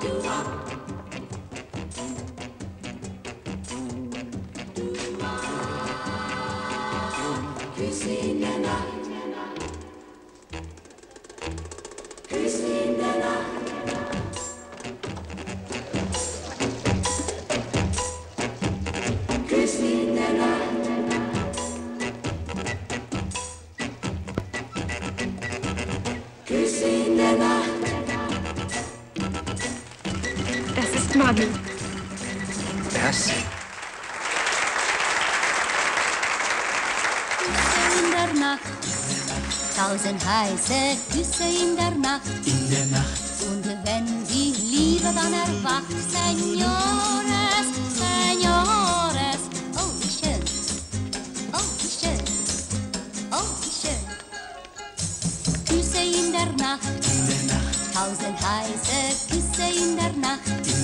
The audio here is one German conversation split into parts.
Das ist Mami. Das? In der Nacht, tausend heiße Küsse in der Nacht. In der Nacht. Und wenn die Liebe dann erwacht, Señores, Señores, oh wie schön, oh wie schön, oh wie schön. Küsse in der Nacht, tausend heiße Küsse in der Nacht.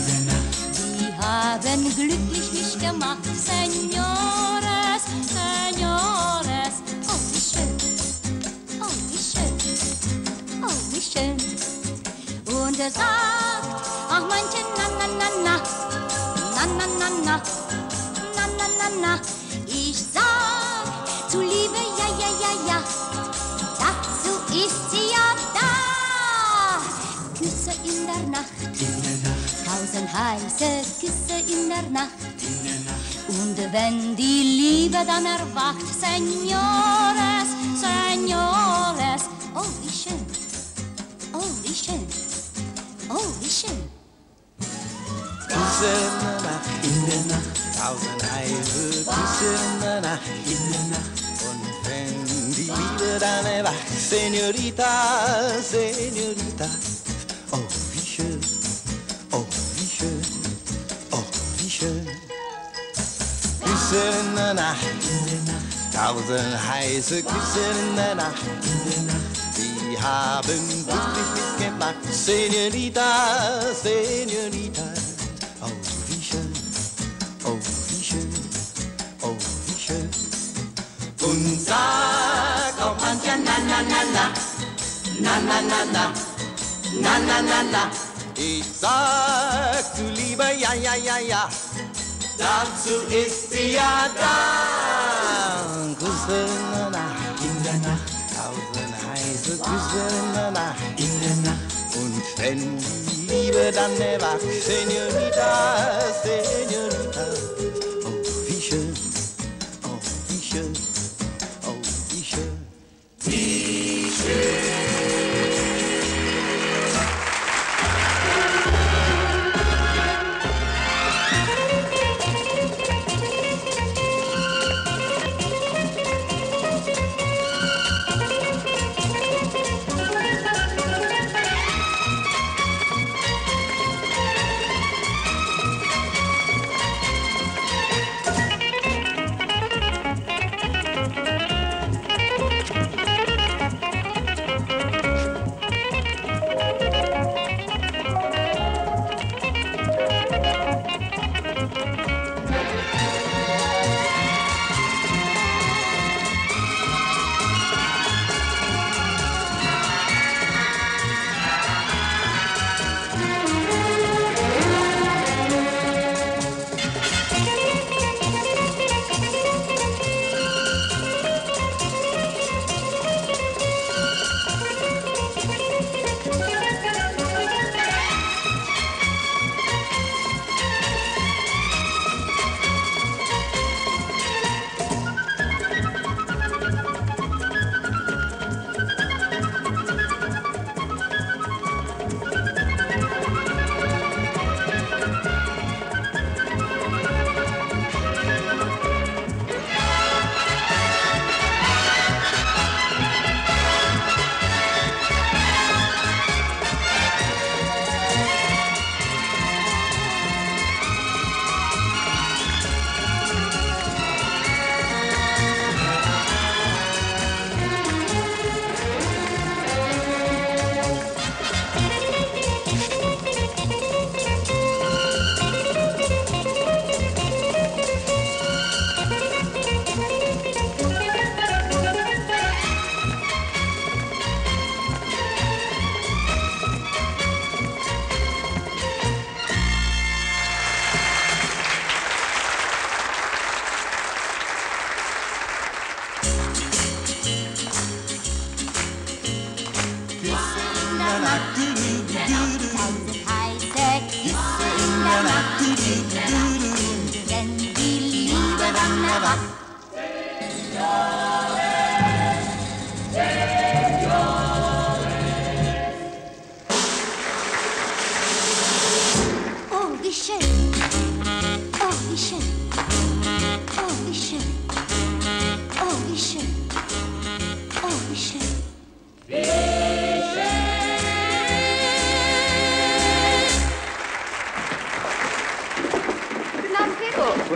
Die haben glücklich mich gemacht, Señores, Señores, oh wie schön, oh wie schön, oh wie schön. Und er sagt, ach manche na na na na, na na na na, na na na na. Ich sag zu Liebe ja ja ja ja, dazu ist sie ja da. Küsse in der Nacht, tausend heiße Küsse in der Nacht. Und wenn die Liebe dann erwacht, Señores, Señores, oh wie schön, oh wie schön. Oh, wie schön. Küsse in der Nacht, tausend heiße Küsse in der Nacht, Und wenn die Liebe dann erwacht, Señorita, Señorita, oh wie schön, oh wie schön, oh wie schön. Küsse in der Nacht, tausend heiße Küsse in der Nacht, Die haben glücklich mitgemacht, Señorita, Señorita. Oh, wie schön, oh, wie schön, oh, wie schön. Und sag auch mancher na na na na, na na na na, na na na na. Ich sag, du lieber ja, ja, ja, ja, dazu ist sie ja da. Küsse in der Nacht, tausend heiße Küsse in der Nacht, Und wenn die Liebe dann erwacht, Señorita, Señorita, oh wie schön, oh wie schön, oh wie schön, wie schön.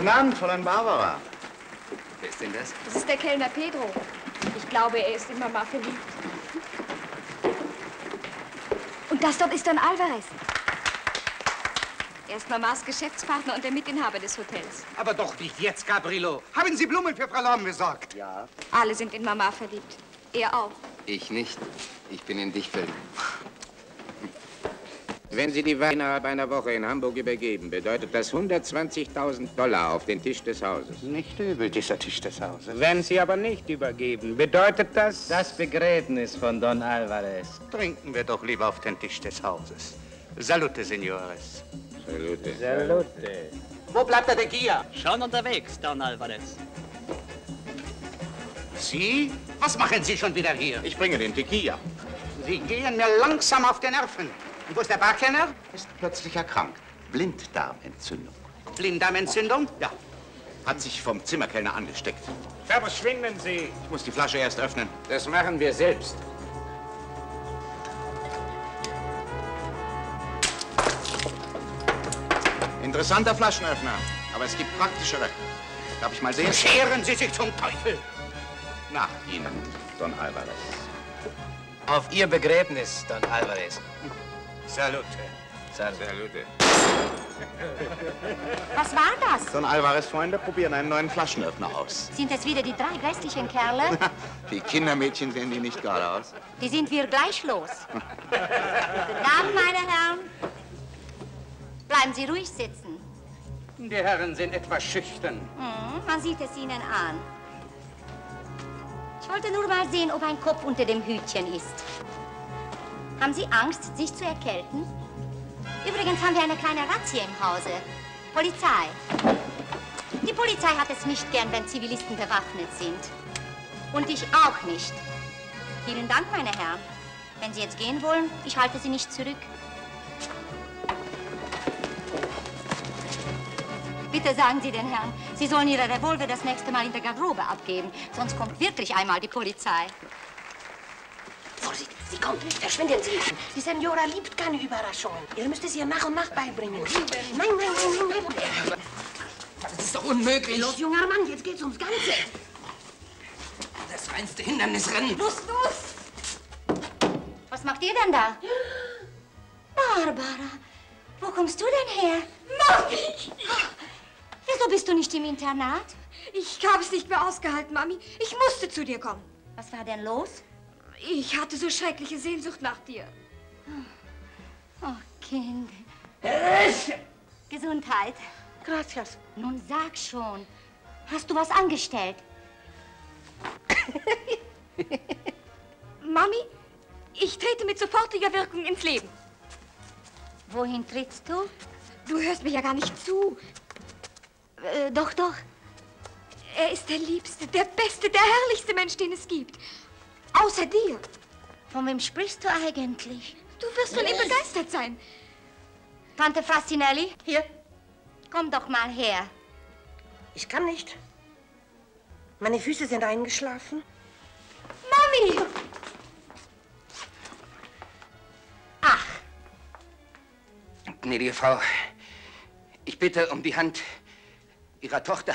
Guten Abend, Fräulein Barbara. Wer ist denn das? Das ist der Kellner Pedro. Ich glaube, er ist in Mama verliebt. Und das dort ist Don Alvarez. Er ist Mamas Geschäftspartner und der Mitinhaber des Hotels. Aber doch nicht jetzt, Gabrielo. Haben Sie Blumen für Frau Lahm besorgt? Ja. Alle sind in Mama verliebt. Er auch. Ich nicht. Ich bin in dich verliebt. Wenn Sie die Ware innerhalb einer Woche in Hamburg übergeben, bedeutet das 120.000 $ auf den Tisch des Hauses. Nicht übel, dieser Tisch des Hauses. Wenn Sie aber nicht übergeben, bedeutet das... Das Begräbnis von Don Alvarez. Trinken wir doch lieber auf den Tisch des Hauses. Salute, Senores. Salute. Salute. Wo bleibt der Tequila? Schon unterwegs, Don Alvarez. Sie? Was machen Sie schon wieder hier? Ich bringe den Tequila. Sie gehen mir langsam auf die Nerven. Und wo ist der Barkenner? Ist plötzlich erkrankt. Blinddarmentzündung. Blinddarmentzündung? Ja. Hat sich vom Zimmerkellner angesteckt. Verschwinden Sie! Ich muss die Flasche erst öffnen. Das machen wir selbst. Interessanter Flaschenöffner, aber es gibt praktischere. Darf ich mal sehen? Scheren Sie sich zum Teufel! Nach Ihnen, Don Alvarez. Auf Ihr Begräbnis, Don Alvarez. Salute. Salute. Was war das? Don Alvarez Freunde probieren einen neuen Flaschenöffner aus. Sind es wieder die 3 grässlichen Kerle? Die Kindermädchen sehen die nicht gerade aus. Die sind wir gleich los. Guten Abend, meine Herren. Bleiben Sie ruhig sitzen. Die Herren sind etwas schüchtern. Man sieht es Ihnen an. Ich wollte nur mal sehen, ob ein Kopf unter dem Hütchen ist. Haben Sie Angst, sich zu erkälten? Übrigens haben wir eine kleine Razzia im Hause. Polizei. Die Polizei hat es nicht gern, wenn Zivilisten bewaffnet sind. Und ich auch nicht. Vielen Dank, meine Herren. Wenn Sie jetzt gehen wollen, ich halte Sie nicht zurück. Bitte sagen Sie den Herrn, Sie sollen Ihre Revolver das nächste Mal in der Garderobe abgeben. Sonst kommt wirklich einmal die Polizei. Vorsicht, sie kommt. Verschwinden Sie. Die Senora liebt keine Überraschungen. Ihr müsst es ihr nach und nach beibringen. Nein, nein, nein, nein, nein. Das ist doch unmöglich. Los, junger Mann, jetzt geht's ums Ganze. Das reinste Hindernisrennen. Los, los! Was macht ihr denn da? Barbara, wo kommst du denn her? Mami! Wieso bist du nicht im Internat? Ich habe es nicht mehr ausgehalten, Mami. Ich musste zu dir kommen. Was war denn los? Ich hatte so schreckliche Sehnsucht nach dir. Oh, Kind. Gesundheit. Gracias. Nun sag schon, hast du was angestellt? Mami, ich trete mit sofortiger Wirkung ins Leben. Wohin trittst du? Du hörst mir ja gar nicht zu. Doch, doch. Er ist der liebste, der beste, der herrlichste Mensch, den es gibt. Außer dir. Von wem sprichst du eigentlich? Du wirst von ihm begeistert sein. Tante Frassinelli? Hier. Komm doch mal her. Ich kann nicht. Meine Füße sind eingeschlafen. Mami! Ach. Gnädige Frau, ich bitte um die Hand Ihrer Tochter.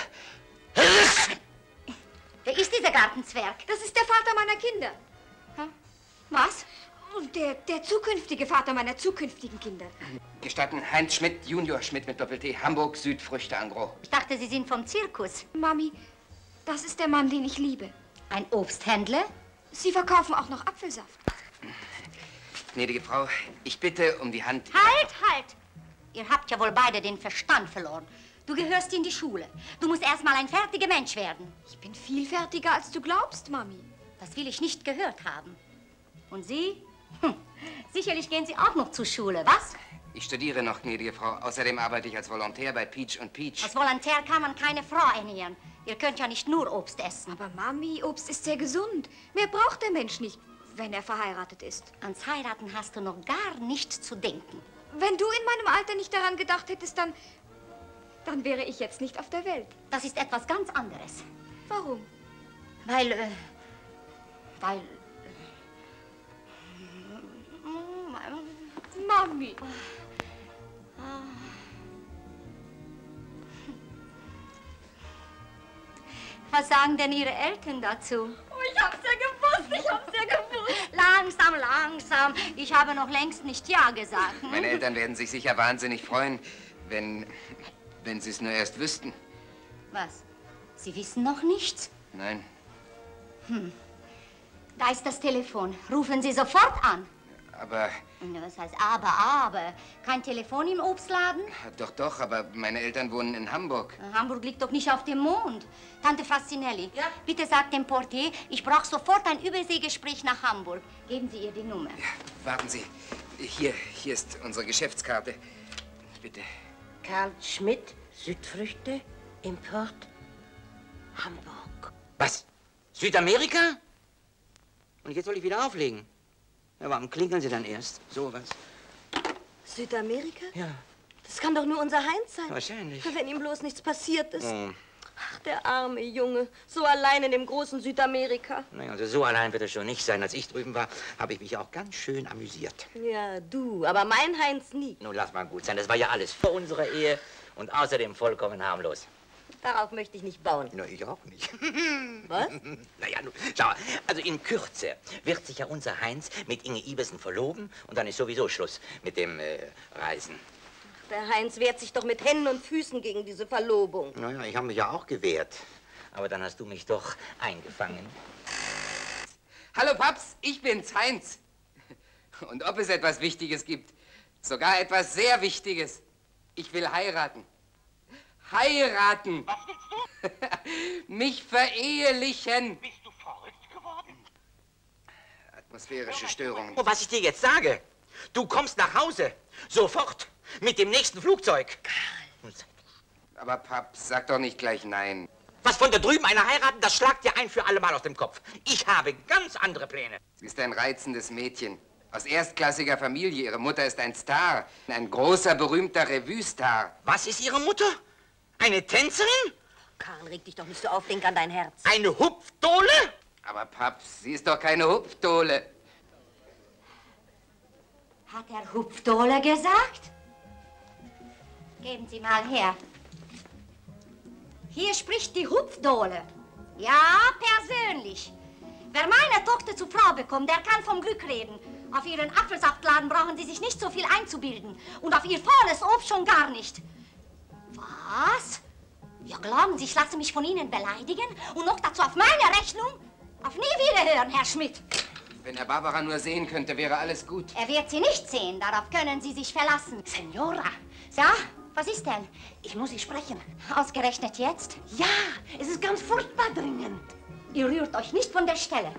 Wer ist dieser Gartenzwerg? Das ist der Vater meiner Kinder. Was? Und der zukünftige Vater meiner zukünftigen Kinder. Gestatten, Heinz Schmidt, Junior Schmidt mit Doppel-T, Hamburg, Südfrüchte en gros. Ich dachte, Sie sind vom Zirkus. Mami, das ist der Mann, den ich liebe. Ein Obsthändler? Sie verkaufen auch noch Apfelsaft. Gnädige Frau, ich bitte um die Hand... Halt! Ihr habt ja wohl beide den Verstand verloren. Du gehörst in die Schule. Du musst erst mal ein fertiger Mensch werden. Ich bin viel fertiger, als du glaubst, Mami. Das will ich nicht gehört haben. Und Sie? Sicherlich gehen Sie auch noch zur Schule, was? Ich studiere noch, gnädige Frau. Außerdem arbeite ich als Volontär bei Peach und Peach. Als Volontär kann man keine Frau ernähren. Ihr könnt ja nicht nur Obst essen. Aber Mami, Obst ist sehr gesund. Mehr braucht der Mensch nicht, wenn er verheiratet ist. Ans Heiraten hast du noch gar nicht zu denken. Wenn du in meinem Alter nicht daran gedacht hättest, dann wäre ich jetzt nicht auf der Welt. Das ist etwas ganz anderes. Warum? Weil... Mami. Was sagen denn Ihre Eltern dazu? Oh, ich hab's ja gewusst, ich hab's ja gewusst. Langsam, langsam. Ich habe noch längst nicht Ja gesagt. Hm? Meine Eltern werden sich sicher wahnsinnig freuen, wenn sie es nur erst wüssten. Was? Sie wissen noch nichts? Nein. Da ist das Telefon. Rufen Sie sofort an. Aber... Was heißt aber? Kein Telefon im Obstladen? Doch, aber meine Eltern wohnen in Hamburg. Hamburg liegt doch nicht auf dem Mond. Tante Fasinelli, Ja? bitte sagt dem Portier, ich brauche sofort ein Überseegespräch nach Hamburg. Geben Sie ihr die Nummer. Ja, warten Sie. Hier ist unsere Geschäftskarte. Bitte. Karl Schmidt, Südfrüchte, Import, Hamburg. Was? Südamerika? Und jetzt soll ich wieder auflegen. Ja, warum klingeln Sie dann erst? So was. Südamerika? Ja. Das kann doch nur unser Heinz sein. Wahrscheinlich. Wenn ihm bloß nichts passiert ist. Oh. Ach, der arme Junge. So allein in dem großen Südamerika. Naja, also so allein wird er schon nicht sein. Als ich drüben war, habe ich mich auch ganz schön amüsiert. Ja, du. Aber mein Heinz nie. Nun, lass mal gut sein. Das war ja alles vor unserer Ehe und außerdem vollkommen harmlos. Darauf möchte ich nicht bauen. Na, ich auch nicht. Was? Naja, nun, schau mal. Also in Kürze wird sich ja unser Heinz mit Inge Iversen verloben und dann ist sowieso Schluss mit dem Reisen. Der Heinz wehrt sich doch mit Händen und Füßen gegen diese Verlobung. Naja, ich habe mich ja auch gewehrt. Aber dann hast du mich doch eingefangen. Hallo, Paps, ich bin's, Heinz. Und ob es etwas Wichtiges gibt, sogar etwas sehr Wichtiges. Ich will heiraten. Heiraten! Was willst du? Mich verehelichen! Bist du verrückt geworden? Atmosphärische Störungen. Oh, was ich dir jetzt sage, du kommst nach Hause, sofort, mit dem nächsten Flugzeug. Karl. Aber Paps, sag doch nicht gleich nein. Was von da drüben einer heiraten, das schlagt dir ein für alle Mal aus dem Kopf. Ich habe ganz andere Pläne. Sie ist ein reizendes Mädchen. Aus erstklassiger Familie. Ihre Mutter ist ein Star. Ein großer, berühmter Revue-Star. Was ist Ihre Mutter? Eine Tänzerin? Karl, reg dich doch nicht so auf, denk an dein Herz. Eine Hupfdohle? Aber Paps, sie ist doch keine Hupfdohle. Hat er Hupfdohle gesagt? Geben Sie mal her. Hier spricht die Hupfdohle. Ja, persönlich. Wer meine Tochter zur Probe kommt, der kann vom Glück reden. Auf Ihren Apfelsaftladen brauchen Sie sich nicht so viel einzubilden. Und auf Ihr faules Obst schon gar nicht. Was? Ja, glauben Sie, ich lasse mich von Ihnen beleidigen? Und noch dazu auf meine Rechnung? Auf nie wieder hören, Herr Schmidt. Wenn er Barbara nur sehen könnte, wäre alles gut. Er wird Sie nicht sehen, darauf können Sie sich verlassen. Senora, Ja, was ist denn? ich muss Sie sprechen. Ausgerechnet jetzt? Ja, es ist ganz furchtbar dringend. Ihr rührt euch nicht von der Stelle.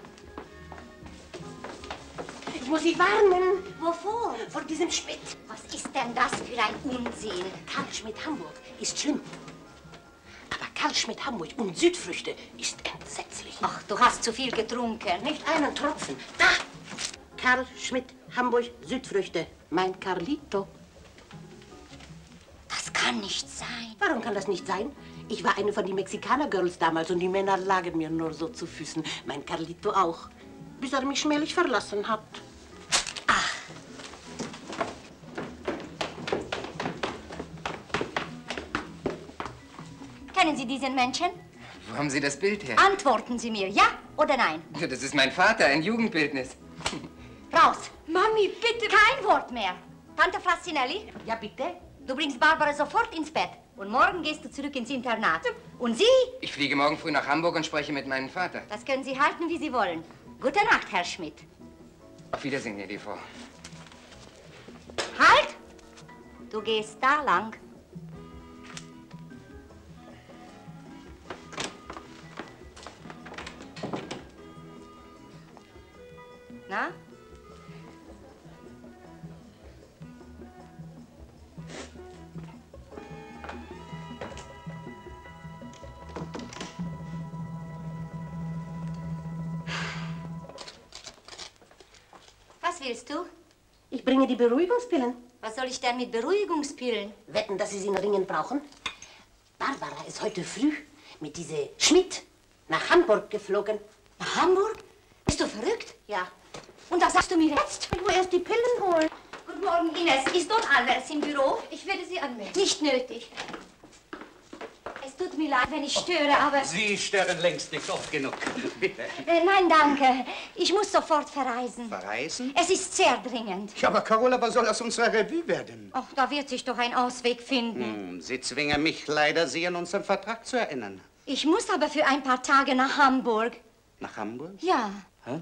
Ich muss Sie warnen Wovor? vor diesem Schmidt. Was ist denn das für ein Unsinn? Karl Schmidt Hamburg ist schlimm. Aber Karl Schmidt Hamburg und Südfrüchte ist entsetzlich. Ach, du hast zu viel getrunken. Nicht einen Tropfen. Da! Karl Schmidt Hamburg Südfrüchte. Mein Carlito. Das kann nicht sein. Warum kann das nicht sein? Ich war eine von den Mexikaner-Girls damals und die Männer lagen mir nur so zu Füßen. Mein Carlito auch. Bis er mich schmählich verlassen hat. Kennen Sie diesen Menschen? Wo haben Sie das Bild her? Antworten Sie mir, ja oder nein? Ja, das ist mein Vater, ein Jugendbildnis. Raus! Mami, bitte! Kein Wort mehr. Tante Fasinelli, Ja, bitte? du bringst Barbara sofort ins Bett. Und morgen gehst du zurück ins Internat. Und Sie? Ich fliege morgen früh nach Hamburg und spreche mit meinem Vater. Das können Sie halten, wie Sie wollen. Gute Nacht, Herr Schmidt. Auf Wiedersehen, gnädige Frau. Halt! Du gehst da lang. Na? Was willst du? Ich bringe die Beruhigungspillen. Was soll ich denn mit Beruhigungspillen? Wetten, dass Sie sie in Ringen brauchen? Barbara ist heute früh mit diese Schmidt nach Hamburg geflogen. Nach Hamburg? Bist du verrückt? Ja. Und was sagst du mir jetzt? Ich will erst die Pillen holen. Guten Morgen, Ines. Ist dort Albers im Büro? Ich werde Sie anmelden. Nicht nötig. Es Es tut mir leid, wenn ich störe, aber... Sie stören längst nicht oft genug. Bitte. Nein, danke. Ich muss sofort verreisen. Verreisen? Es ist sehr dringend. Ja, aber Carola, was soll aus unserer Revue werden? Ach, da wird sich doch ein Ausweg finden. Sie zwingen mich leider, Sie an unseren Vertrag zu erinnern. Ich muss aber für ein paar Tage nach Hamburg. Nach Hamburg? Ja. Hä?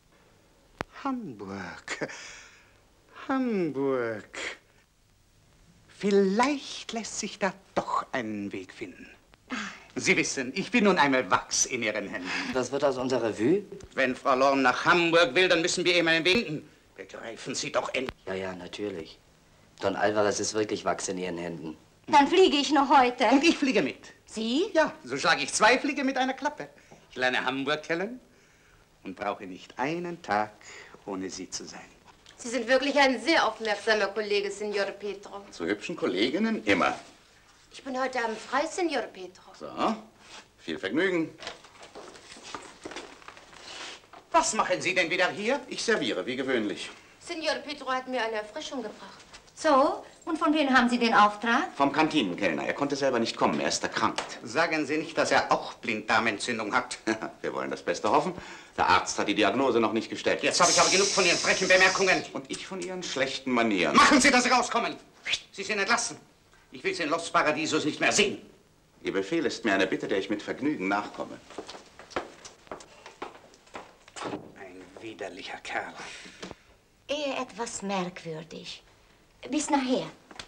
Hamburg. Hamburg. Vielleicht lässt sich da doch einen Weg finden. Sie wissen, ich bin nun einmal Wachs in Ihren Händen. Was wird aus unserer Revue? Wenn Frau Lorm nach Hamburg will, dann müssen wir ihm einen Weg finden. Begreifen Sie doch endlich. Ja, natürlich. Don Alvarez ist wirklich Wachs in Ihren Händen. Dann fliege ich noch heute. Und ich fliege mit. Sie? Ja, so schlage ich 2 Fliege mit einer Klappe. Ich lerne Hamburg kennen und brauche nicht einen Tag ohne Sie zu sein. Sie sind wirklich ein sehr aufmerksamer Kollege, Signore Petro. Zu hübschen Kolleginnen immer. Ich bin heute Abend frei, Signore Petro. So, viel Vergnügen. Was machen Sie denn wieder hier? Ich serviere, wie gewöhnlich. Signore Petro hat mir eine Erfrischung gebracht. So, und von wem haben Sie den Auftrag? Vom Kantinenkellner. Er konnte selber nicht kommen, er ist erkrankt. Sagen Sie nicht, dass er auch Blinddarmentzündung hat. Wir wollen das Beste hoffen. Der Arzt hat die Diagnose noch nicht gestellt. Jetzt habe ich aber genug von Ihren frechen Bemerkungen. Und ich von Ihren schlechten Manieren. Machen Sie, dass Sie rauskommen. Sie sind entlassen. Ich will Sie in Los Paradisos nicht mehr sehen. Ihr Befehl ist mir eine Bitte, der ich mit Vergnügen nachkomme. Ein widerlicher Kerl. Eher etwas merkwürdig. Bis nachher.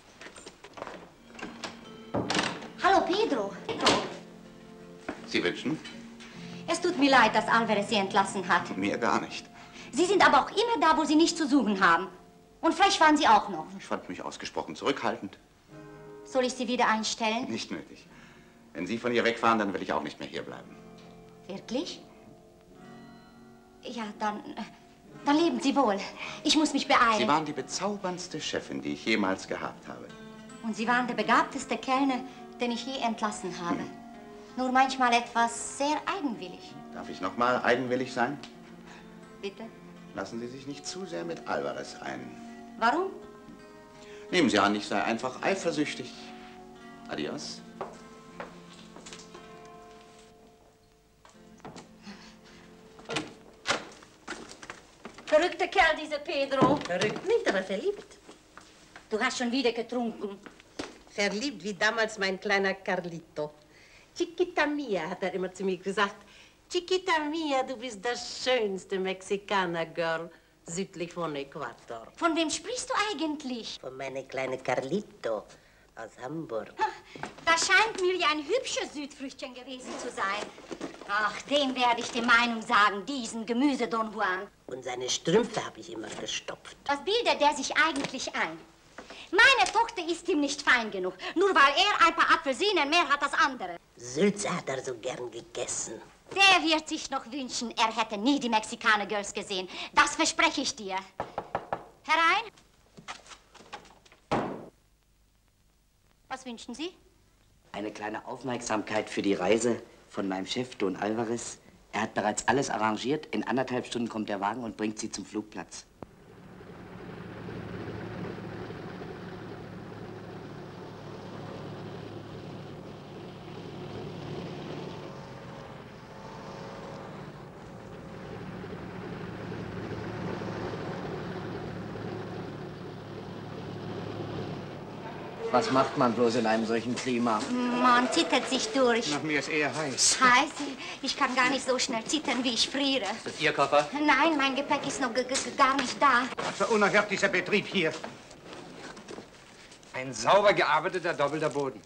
Hallo, Pedro. Sie wünschen? Es tut mir leid, dass Alvarez Sie entlassen hat. Mir gar nicht. Sie sind aber auch immer da, wo Sie nicht zu suchen haben. Und frech waren Sie auch noch. Ich fand mich ausgesprochen zurückhaltend. Soll ich Sie wieder einstellen? Nicht nötig. Wenn Sie von hier wegfahren, dann will ich auch nicht mehr hier bleiben. Wirklich? Ja, dann leben Sie wohl. Ich muss mich beeilen. Sie waren die bezauberndste Chefin, die ich jemals gehabt habe. Und Sie waren der begabteste Kellner, den ich je entlassen habe. Nur manchmal etwas sehr eigenwillig. Darf ich noch mal eigenwillig sein? Bitte? Lassen Sie sich nicht zu sehr mit Alvarez ein. Warum? Nehmen Sie an, ich sei einfach eifersüchtig. Adios. Verrückter Kerl, dieser Pedro. Verrückt nicht, aber verliebt. Du hast schon wieder getrunken. Verliebt wie damals mein kleiner Carlito. Chiquita mia, hat er immer zu mir gesagt. Chiquita mia, du bist das schönste Mexikaner-Girl südlich von Äquator. Von wem sprichst du eigentlich? Von meinem kleinen Carlito aus Hamburg. Das scheint mir ja ein hübsches Südfrüchtchen gewesen zu sein. Ach, dem werde ich die Meinung sagen, diesen Gemüse-Don Juan. Und seine Strümpfe habe ich immer gestopft. Was bildet der sich eigentlich ein? Meine Tochter ist ihm nicht fein genug, nur weil er ein paar Apfelsinen mehr hat als andere. Sülze hat er so gern gegessen. Der wird sich noch wünschen, er hätte nie die Mexikaner-Girls gesehen. Das verspreche ich dir. Herein. Was wünschen Sie? Eine kleine Aufmerksamkeit für die Reise von meinem Chef, Don Alvarez. Er hat bereits alles arrangiert. In 1,5 Stunden kommt der Wagen und bringt Sie zum Flugplatz. Was macht man bloß in einem solchen Klima? Man zittert sich durch. Nach mir ist eher heiß. Heiß? Ich kann gar nicht so schnell zittern, wie ich friere. Ist das Ihr Koffer? Nein, mein Gepäck ist noch gar nicht da. Was für unerhört dieser Betrieb hier. Ein sauber gearbeiteter, doppelter Boden.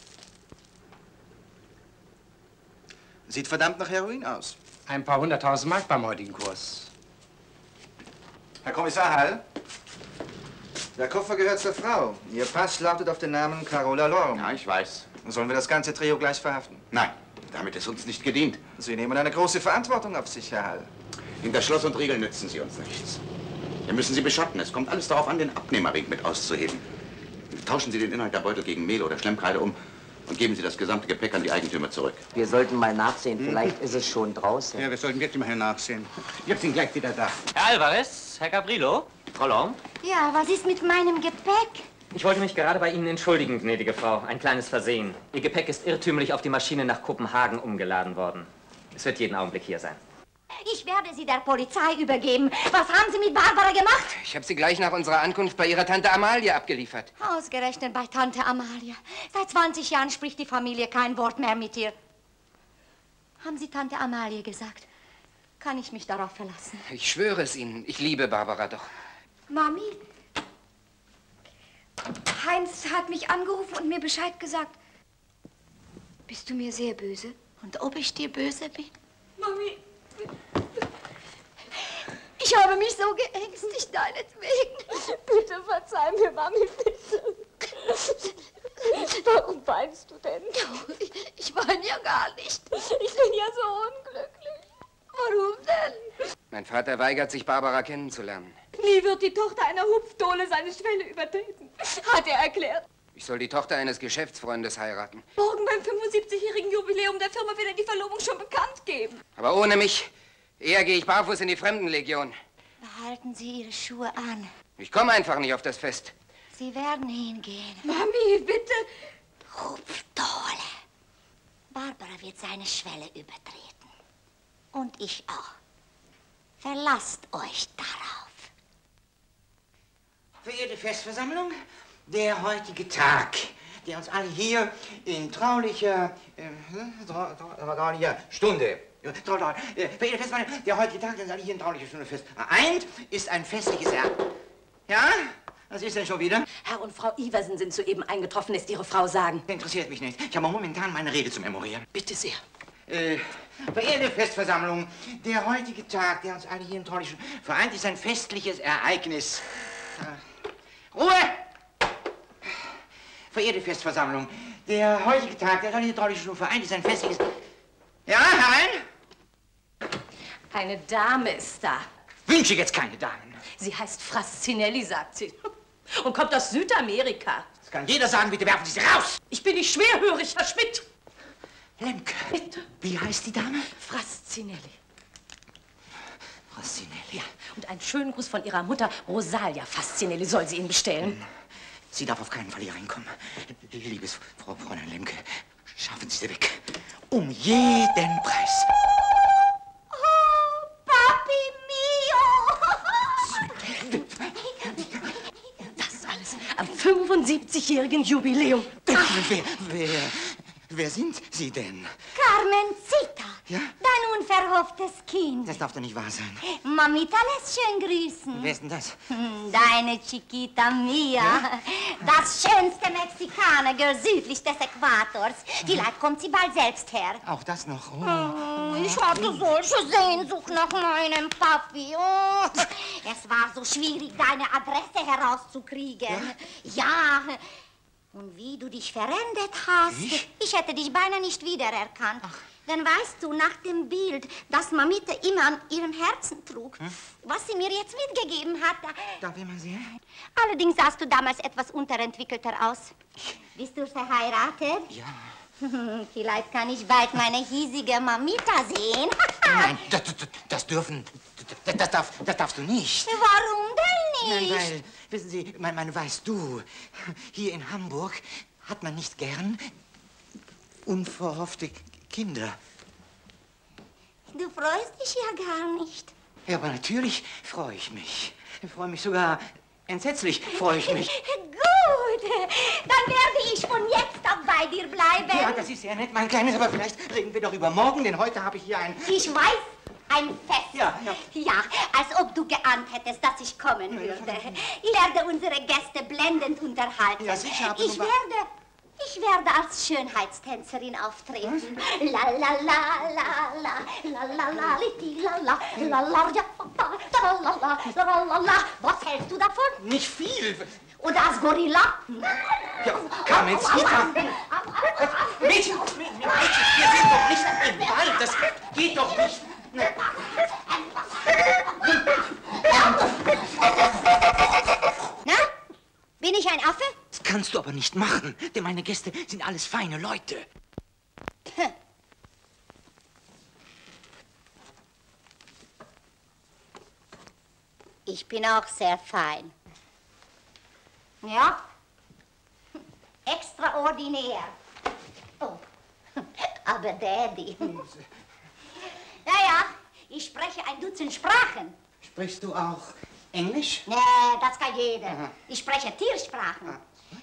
Sieht verdammt nach Heroin aus. Ein paar 100.000 Mark beim heutigen Kurs. Herr Kommissar Hall, der Koffer gehört zur Frau. Ihr Pass lautet auf den Namen Carola Lorm. Ja, ich weiß. Sollen wir das ganze Trio gleich verhaften? Nein, damit ist uns nicht gedient. Sie nehmen eine große Verantwortung auf sich, Herr Hall. Hinter Schloss und Riegel nützen Sie uns nichts. Wir müssen Sie beschatten. Es kommt alles darauf an, den Abnehmerweg mit auszuheben. Tauschen Sie den Inhalt der Beutel gegen Mehl oder Schlemmkreide um und geben Sie das gesamte Gepäck an die Eigentümer zurück. Wir sollten mal nachsehen. Vielleicht ist es schon draußen. Ja, wir sollten wirklich mal nachsehen. Ich hab ihn gleich wieder da. Herr Alvarez, Herr Cabrillo, Frau Lorm. Ja, was ist mit meinem Gepäck? Ich wollte mich gerade bei Ihnen entschuldigen, gnädige Frau. Ein kleines Versehen. Ihr Gepäck ist irrtümlich auf die Maschine nach Kopenhagen umgeladen worden. Es wird jeden Augenblick hier sein. Ich werde Sie der Polizei übergeben. Was haben Sie mit Barbara gemacht? Ich habe sie gleich nach unserer Ankunft bei ihrer Tante Amalie abgeliefert. Ausgerechnet bei Tante Amalie. Seit 20 Jahren spricht die Familie kein Wort mehr mit ihr. Haben Sie Tante Amalie gesagt? Kann ich mich darauf verlassen? Ich schwöre es Ihnen, ich liebe Barbara doch. Mami, Heinz hat mich angerufen und mir Bescheid gesagt. Bist du mir sehr böse? Und ob ich dir böse bin? Mami, ich habe mich so geängstigt deinetwegen. Bitte verzeih mir, Mami, bitte. Warum weinst du denn? Ich weine ja gar nicht. Ich bin ja so unglücklich. Warum denn? Mein Vater weigert sich, Barbara kennenzulernen. Nie wird die Tochter einer Hupfdohle seine Schwelle übertreten, hat er erklärt. Ich soll die Tochter eines Geschäftsfreundes heiraten. Morgen beim 75-jährigen Jubiläum der Firma wird er die Verlobung schon bekannt geben. Aber ohne mich. Eher gehe ich barfuß in die Fremdenlegion. Behalten Sie Ihre Schuhe an. Ich komme einfach nicht auf das Fest. Sie werden hingehen. Mami, bitte. Hupfdohle. Barbara wird seine Schwelle übertreten. Und ich auch. Verlasst euch darauf. Verehrte Festversammlung, der heutige Tag, der uns alle hier in traulicher Stunde, verehrte Festversammlung, der heutige Tag, der uns alle hier in traulicher Stunde vereint, ist ein festliches Ja? Was ist denn schon wieder? Herr und Frau Iversen sind soeben eingetroffen, lässt Ihre Frau sagen. Interessiert mich nicht. Ich habe momentan meine Rede zu memorieren. Bitte sehr. Verehrte Festversammlung, der heutige Tag, der uns alle hier in traulicher Stunde vereint, ist ein festliches Ereignis. Ruhe! Verehrte Festversammlung, der heutige Tag, der hier trauliche Stunde vereint, ist ein festliches... Ja, herein? Eine Dame ist da. Wünsche jetzt keine Damen. Sie heißt Frascinelli, sagt sie. Und kommt aus Südamerika. Das kann jeder sagen, bitte werfen Sie sie raus! Ich bin nicht schwerhörig, Herr Schmidt. Lemke. Bitte. Wie heißt die Dame? Frascinelli. Frascinelli. Ja, und einen schönen Gruß von ihrer Mutter, Rosalia Fascinelli, soll sie Ihnen bestellen. Sie darf auf keinen Fall hier reinkommen. Liebes Fräulein Lemke, schaffen Sie sie weg. Um jeden Preis. Oh, Papi mio! Das alles am 75-jährigen Jubiläum. Wer sind Sie denn? Carmencita, Ja? dein unverhofftes Kind. Das darf doch nicht wahr sein. Mamita lässt schön grüßen. Wer ist denn das? Deine Chiquita Mia. Ja? Das schönste Mexikaner-Girl südlich des Äquators. Vielleicht kommt sie bald selbst her. Auch das noch. Oh, ich hatte solche Sehnsucht nach meinem Papi. Oh, es war so schwierig, deine Adresse herauszukriegen. Ja. Und wie du dich verändert hast. Ich hätte dich beinahe nicht wiedererkannt. Ach. Denn weißt du, nach dem Bild, das Mamita immer an ihrem Herzen trug, was sie mir jetzt mitgegeben hat... Darf ich mal sehen? Allerdings sahst du damals etwas unterentwickelter aus. Bist du verheiratet? Ja. Vielleicht kann ich bald meine hiesige Mamita sehen. Nein, das darfst du nicht. Warum denn nicht? Nein, weil, wissen Sie, weißt du, hier in Hamburg hat man nicht gern unverhoffte Kinder. Du freust dich ja gar nicht. Ja, aber natürlich freue ich mich. Ich freue mich sogar entsetzlich, freue ich mich. Gut, dann werde ich von jetzt ab bei dir bleiben. Ja, das ist sehr nett, mein Kleines, aber vielleicht reden wir doch über morgen, denn heute habe ich hier ein... Ich weiß, ein Fest. Ja. Ja, als ob du geahnt hättest, dass ich kommen würde. Ich werde unsere Gäste blendend unterhalten. Ja, sicher, aber Ich werde als Schönheitstänzerin auftreten. La la la la la la la la li la la la la ja la la la la la. Was hältst du davon? Nicht viel. Und als Gorilla? Ja, Carmencita. Mädchen, wir sind doch nicht im Wald. Das geht doch nicht. Na? Bin ich ein Affe? Das kannst du aber nicht machen, denn meine Gäste sind alles feine Leute. Ich bin auch sehr fein. Ja, extraordinär. Oh, aber Daddy. Naja, ich spreche ein Dutzend Sprachen. Sprichst du auch Englisch? Nee, das kann jeder. Aha. Ich spreche Tiersprachen.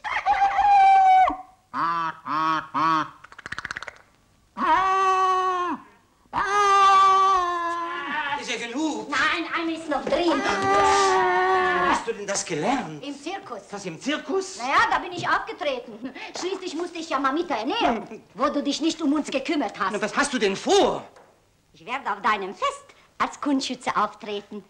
Ist ja genug. Nein, eine ist noch drin. Wo hast du denn das gelernt? Im Zirkus. Was, im Zirkus? Naja, da bin ich aufgetreten. Schließlich musste ich ja Mamita ernähren, wo du dich nicht um uns gekümmert hast. Na, was hast du denn vor? Ich werde auf deinem Fest als Kunstschütze auftreten.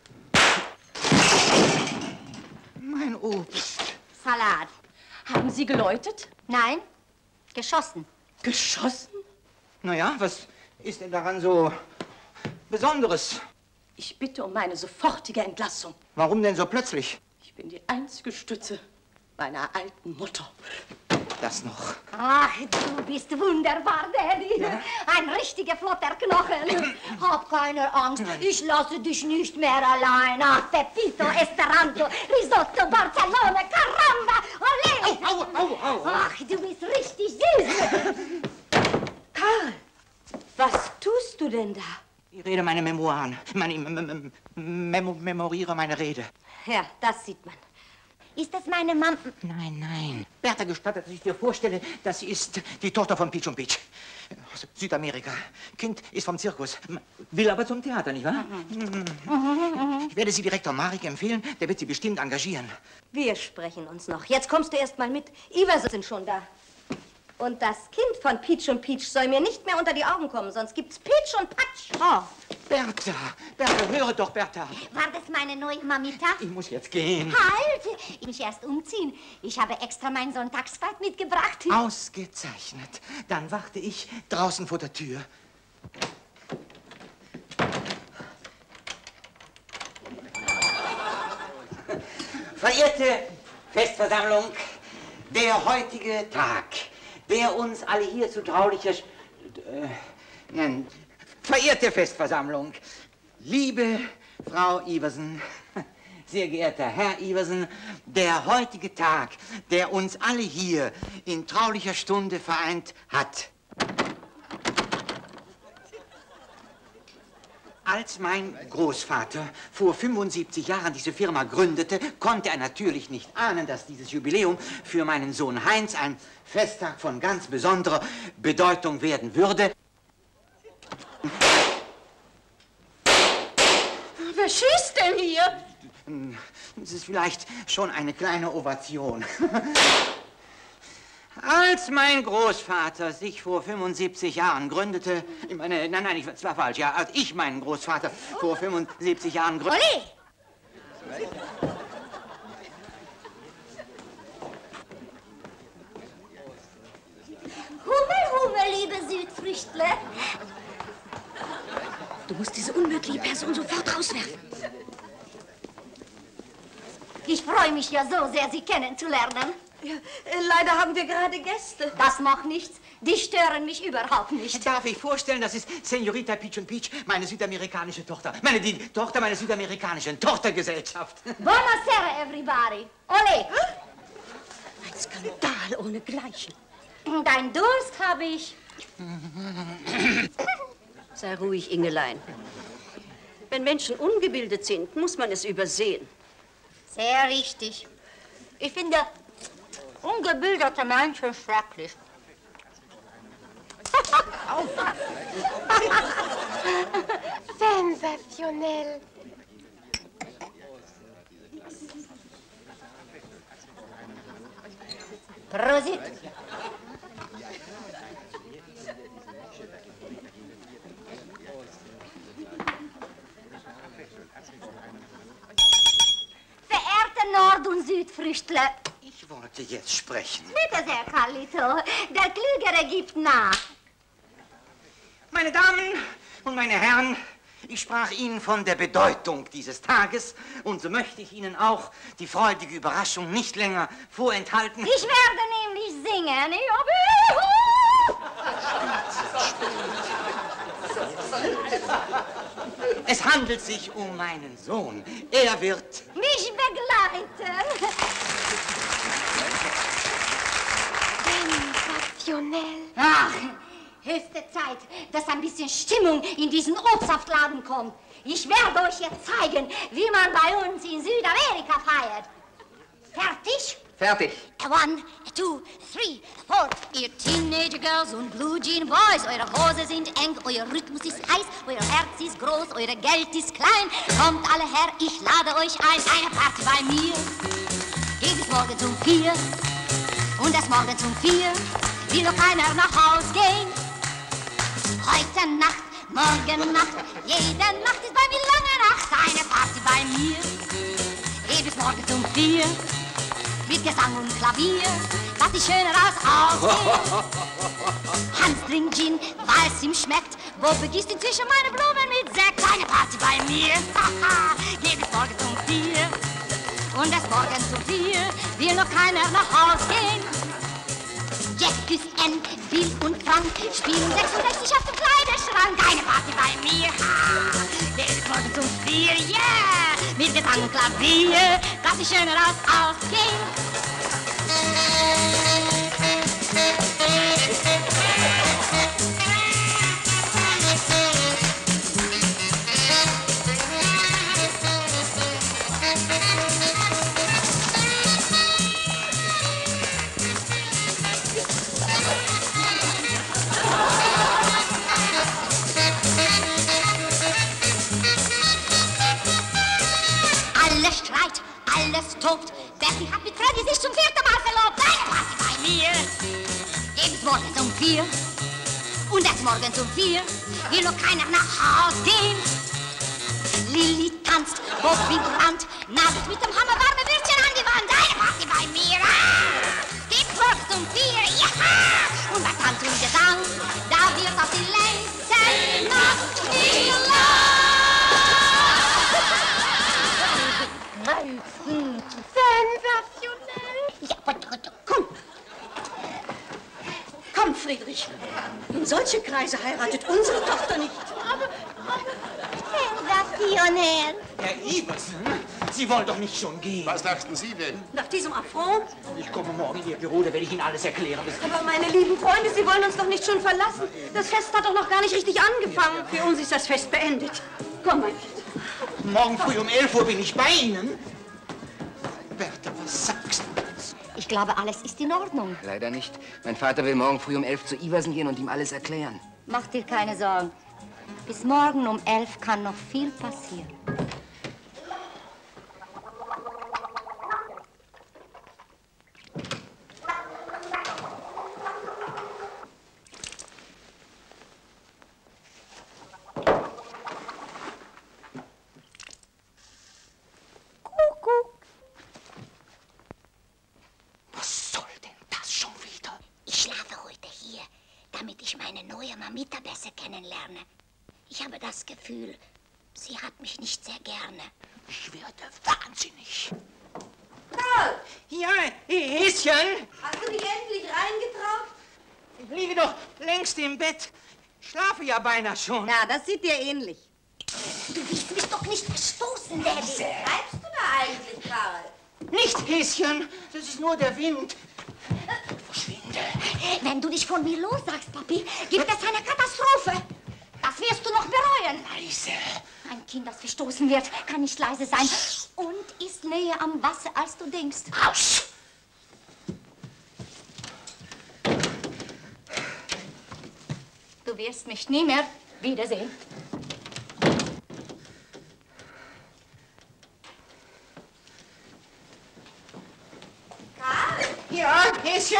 Mein Obst. Salat. Haben Sie geläutet? Nein, geschossen. Geschossen? Naja, was ist denn daran so Besonderes? Ich bitte um meine sofortige Entlassung. Warum denn so plötzlich? Ich bin die einzige Stütze meiner alten Mutter. Das noch. Ach, du bist wunderbar, Daddy. Ja? Ein richtiger flotter Knochen. Hab keine Angst, ich lasse dich nicht mehr allein. Ach, Pepito, Esperanto, Risotto, Barcelona, Caramba, Olé. Au, au, au, au. Ach, du bist richtig süß. Karl, was tust du denn da? Ich rede meine Memoiren. Memoriere meine Rede. Ja, das sieht man. Ist das meine Mama? Nein, nein. Bertha gestattet, dass ich dir vorstelle, das ist die Tochter von Peach und Peach. Aus Südamerika. Kind ist vom Zirkus. Will aber zum Theater, nicht wahr? Ich werde sie Direktor Marek empfehlen. Der wird sie bestimmt engagieren. Wir sprechen uns noch. Jetzt kommst du erst mal mit. Ivers sind schon da. Und das Kind von Peach und Peach soll mir nicht mehr unter die Augen kommen, sonst gibt's Peach und Patsch. Oh, Bertha, Bertha, höre doch, Bertha. War das meine neue Mamita? Ich muss jetzt gehen. Halt! Ich muss erst umziehen. Ich habe extra mein Sonntagsbad mitgebracht. Ausgezeichnet. Dann warte ich draußen vor der Tür. Verehrte Festversammlung, der heutige Tag, der uns alle hier zu traulicher... verehrte Festversammlung, liebe Frau Iversen, sehr geehrter Herr Iversen, der heutige Tag, der uns alle hier in traulicher Stunde vereint hat. Als mein Großvater vor 75 Jahren diese Firma gründete, konnte er natürlich nicht ahnen, dass dieses Jubiläum für meinen Sohn Heinz ein Festtag von ganz besonderer Bedeutung werden würde. Wer schießt denn hier? Es ist vielleicht schon eine kleine Ovation. Als mein Großvater sich vor 75 Jahren gründete, ich meine, nein, das war falsch, ja, als ich meinen Großvater vor 75 Jahren gründete... Hummel, liebe Südfrüchtler. Du musst diese unmögliche Person sofort rauswerfen. Ich freue mich ja so sehr, Sie kennenzulernen. Ja, leider haben wir gerade Gäste. Das macht nichts. Die stören mich überhaupt nicht. Darf ich vorstellen, das ist Senorita Peach und Peach, meine südamerikanische Tochter. Die Tochter meiner südamerikanischen Tochtergesellschaft. Buonasera, everybody. Ole. Ein Skandal ohnegleichen. Dein Durst habe ich. Sei ruhig, Ingelein. Wenn Menschen ungebildet sind, muss man es übersehen. Sehr richtig. Ich finde ungebildete Menschen schrecklich. Sensationell. Prosit. Verehrte Nord- und Südfrüchtler. Ich wollte jetzt sprechen. Bitte sehr, Carlito. Der Klügere gibt nach. Meine Damen und meine Herren, ich sprach Ihnen von der Bedeutung dieses Tages und so möchte ich Ihnen auch die freudige Überraschung nicht länger vorenthalten. Ich werde nämlich singen. Es handelt sich um meinen Sohn. Er wird mich begleiten. Sensationell. Ach, höchste Zeit, dass ein bisschen Stimmung in diesen Obstsaftladen kommt. Ich werde euch jetzt zeigen, wie man bei uns in Südamerika feiert. Fertig? Fertig. 1, 2, 3, 4. Ihr Teenager Girls und Blue Jean Boys, eure Hose sind eng, euer Rhythmus ist heiß, euer Herz ist groß, euer Geld ist klein. Kommt alle her, ich lade euch ein. Eine Party bei mir. Geht bis morgens um 4. Und erst morgens um 4 will noch keiner nach Haus gehen. Heute Nacht, morgen Nacht, jede Nacht ist bei mir lange Nacht. Eine Party bei mir. Geht bis morgens um 4. Mit Gesang und Klavier, was die schöner als aussehen. Hans trinkt Gin, weil es ihm schmeckt. Bob begießt inzwischen meine Blumen mit Sekt. Eine Party bei mir, geht bis morgens um 4. Und erst morgens um 4 will noch keiner nach Haus gehen. Jack ist N, Bill und Frank spielen 66 auf dem Kleiderschrank. Eine Party bei mir, geht bis morgens um 4, yeah. Mit Gesang und Klavier, dass ich schöner ausgehen. Alles Streit, alles tobt. Betty hat mit Freddy sich zum 4. Mal verlobt. Eine Party bei mir. Geht bis morgens um 4. Und erst morgens um 4 will noch keiner nach Haus gehen. Lilly tanzt, Bob winkt Rand, nagelt mit dem Hammer warme Würstchen an die Wand. Eine Party bei mir. Geht bis morgens um 4. Ja! Und bei Tanz und Gesang, da wird auf die längste Nacht gelacht. Sensationell. Ja, komm. Komm, Friedrich. In solche Kreise heiratet unsere Tochter nicht. Sensationell. Herr Iversen, Sie wollen doch nicht schon gehen. Was dachten Sie denn? Nach diesem Affront? Ich komme morgen in Ihr Büro, da werde ich Ihnen alles erklären. Aber meine lieben Freunde, Sie wollen uns doch nicht schon verlassen. Das Fest hat doch noch gar nicht richtig angefangen. Für uns ist das Fest beendet. Komm, mein Kind. Morgen früh um 11 Uhr bin ich bei Ihnen. Bertha, was sagst du? Ich glaube, alles ist in Ordnung. Leider nicht. Mein Vater will morgen früh um 11 zu Iversen gehen und ihm alles erklären. Mach dir keine Sorgen. Bis morgen um 11 kann noch viel passieren. Was soll denn das schon wieder? Ich schlafe heute hier, damit ich meine neue Mamita besser kennenlerne. Ich habe das Gefühl, sie hat mich nicht sehr gerne. Ich werde wahnsinnig. Karl! Ja, Häschen! Hast du dich endlich reingetraut? Ich liege doch längst im Bett. Schlafe ja beinahe schon. Na, das sieht dir ähnlich. Du willst mich doch nicht verstoßen, Daddy. Was treibst du da eigentlich, Karl? Nicht, Häschen. Das ist nur der Wind. Verschwinde. Wenn du dich von mir lossagst, Papi, gibt es eine Katastrophe. Das wirst du noch bereuen. Leise. Ein Kind, das verstoßen wird, kann nicht leise sein und ist näher am Wasser, als du denkst. Raus! Du wirst mich nie mehr wiedersehen. Karl! Ja, Häschen?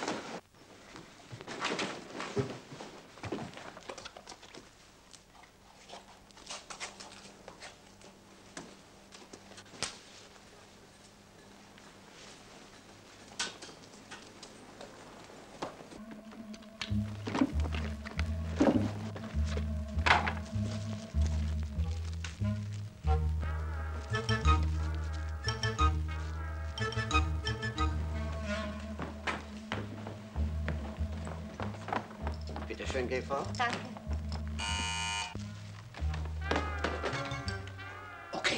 Bitte schön, GV. Danke. Okay.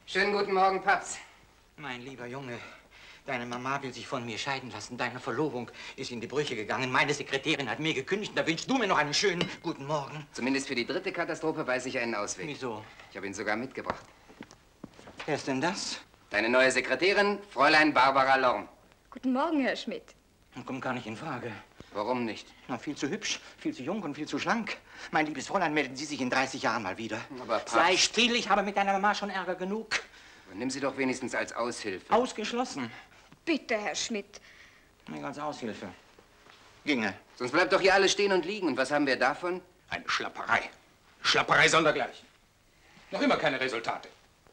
Schönen guten Morgen, Paps. Mein lieber Junge, deine Mama will sich von mir scheiden lassen. Deine Verlobung ist in die Brüche gegangen. Meine Sekretärin hat mir gekündigt. Da wünschst du mir noch einen schönen guten Morgen. Zumindest für die dritte Katastrophe weiß ich einen Ausweg. Wieso? Ich habe ihn sogar mitgebracht. Wer ist denn das? Deine neue Sekretärin, Fräulein Barbara Lorm. Guten Morgen, Herr Schmidt. Kommt gar nicht in Frage. Warum nicht? Na, viel zu hübsch, viel zu jung und viel zu schlank. Mein liebes Fräulein, melden Sie sich in 30 Jahren mal wieder. Aber Paps... Sei still, ich habe mit deiner Mama schon Ärger genug. Nimm sie doch wenigstens als Aushilfe. Ausgeschlossen. Bitte, Herr Schmidt. Nicht als Aushilfe. Ginge. Sonst bleibt doch hier alles stehen und liegen. Und was haben wir davon? Eine Schlapperei. Schlapperei sondergleichen. Noch immer keine Resultate.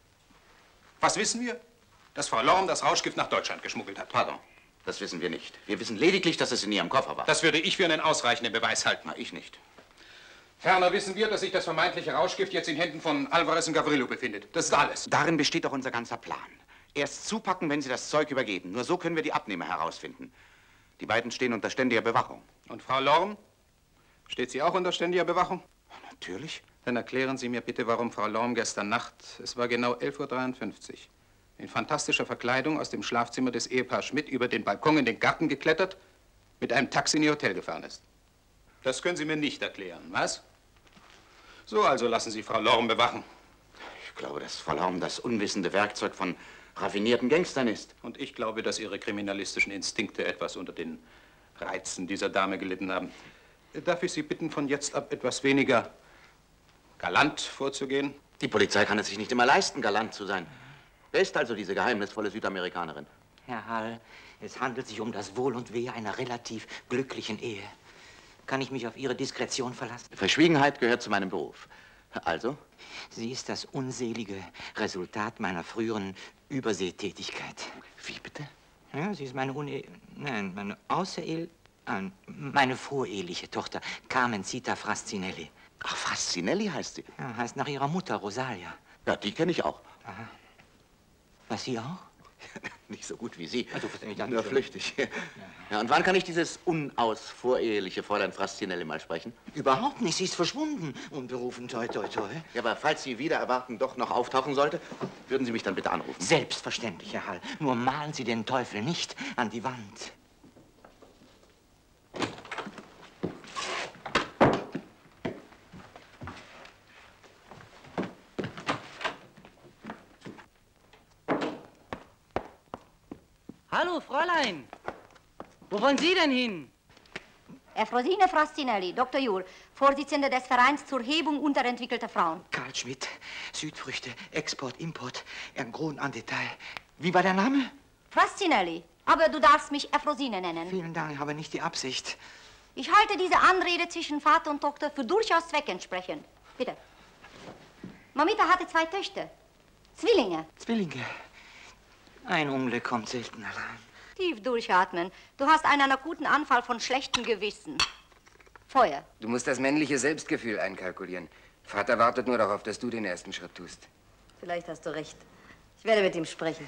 Was wissen wir? Dass Frau Lorm das Rauschgift nach Deutschland geschmuggelt hat. Pardon, das wissen wir nicht. Wir wissen lediglich, dass es in ihrem Koffer war. Das würde ich für einen ausreichenden Beweis halten. Na, ich nicht. Ferner wissen wir, dass sich das vermeintliche Rauschgift jetzt in Händen von Alvarez und Gavrillo befindet. Das ist alles. Darin besteht doch unser ganzer Plan. Erst zupacken, wenn Sie das Zeug übergeben. Nur so können wir die Abnehmer herausfinden. Die beiden stehen unter ständiger Bewachung. Und Frau Lorm? Steht sie auch unter ständiger Bewachung? Natürlich. Dann erklären Sie mir bitte, warum Frau Lorm gestern Nacht, es war genau 11:53 Uhr, in fantastischer Verkleidung aus dem Schlafzimmer des Ehepaars Schmidt über den Balkon in den Garten geklettert, mit einem Taxi in ihr Hotel gefahren ist. Das können Sie mir nicht erklären, was? So, also lassen Sie Frau Lorm bewachen. Ich glaube, dass Frau Lorm das unwissende Werkzeug von raffinierten Gangstern ist. Und ich glaube, dass Ihre kriminalistischen Instinkte etwas unter den Reizen dieser Dame gelitten haben. Darf ich Sie bitten, von jetzt ab etwas weniger galant vorzugehen? Die Polizei kann es sich nicht immer leisten, galant zu sein. Wer ist also diese geheimnisvolle Südamerikanerin? Herr Hall, es handelt sich um das Wohl und Wehe einer relativ glücklichen Ehe. Kann ich mich auf Ihre Diskretion verlassen? Verschwiegenheit gehört zu meinem Beruf. Also? Sie ist das unselige Resultat meiner früheren Überseetätigkeit. Wie bitte? Ja, sie ist meine meine voreheliche Tochter, Carmencita Frascinelli. Ach, Frascinelli heißt sie? Ja, heißt nach ihrer Mutter, Rosalia. Ja, die kenne ich auch. Aha. Was, Sie auch? Nicht so gut wie Sie. Also, nur flüchtig. Ja, und wann kann ich dieses unausvoreheliche Fräulein Frascinelli mal sprechen? Überhaupt nicht, sie ist verschwunden. Unberufen, toi, toi, toi. Ja, aber falls sie wieder erwarten doch noch auftauchen sollte, würden Sie mich dann bitte anrufen? Selbstverständlich, Herr Hall. Nur malen Sie den Teufel nicht an die Wand. Hallo, Fräulein. Wo wollen Sie denn hin? Efrosine Frascinelli, Dr. Juhl, Vorsitzende des Vereins zur Hebung unterentwickelter Frauen. Karl Schmidt, Südfrüchte, Export, Import, Gros en Detail. Wie war der Name? Frascinelli, aber du darfst mich Efrosine nennen. Vielen Dank, ich habe nicht die Absicht. Ich halte diese Anrede zwischen Vater und Tochter für durchaus zweckentsprechend. Bitte. Mamita hatte 2 Töchter. Zwillinge. Zwillinge. Ein Unglück kommt selten allein. Tief durchatmen. Du hast einen akuten Anfall von schlechtem Gewissen. Feuer. Du musst das männliche Selbstgefühl einkalkulieren. Vater wartet nur darauf, dass du den ersten Schritt tust. Vielleicht hast du recht. Ich werde mit ihm sprechen.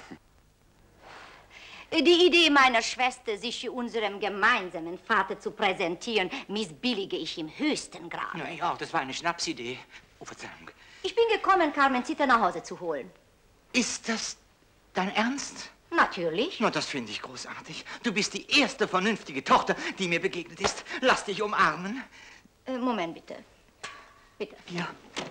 Die Idee meiner Schwester, sich unserem gemeinsamen Vater zu präsentieren, missbillige ich im höchsten Grad. Ja, ich auch. Das war eine Schnapsidee. Oh, Verzeihung. Ich bin gekommen, Carmencita nach Hause zu holen. Ist das dein Ernst? Natürlich. Na, das finde ich großartig. Du bist die erste vernünftige Tochter, die mir begegnet ist. Lass dich umarmen. Moment, bitte. Bitte. Ja.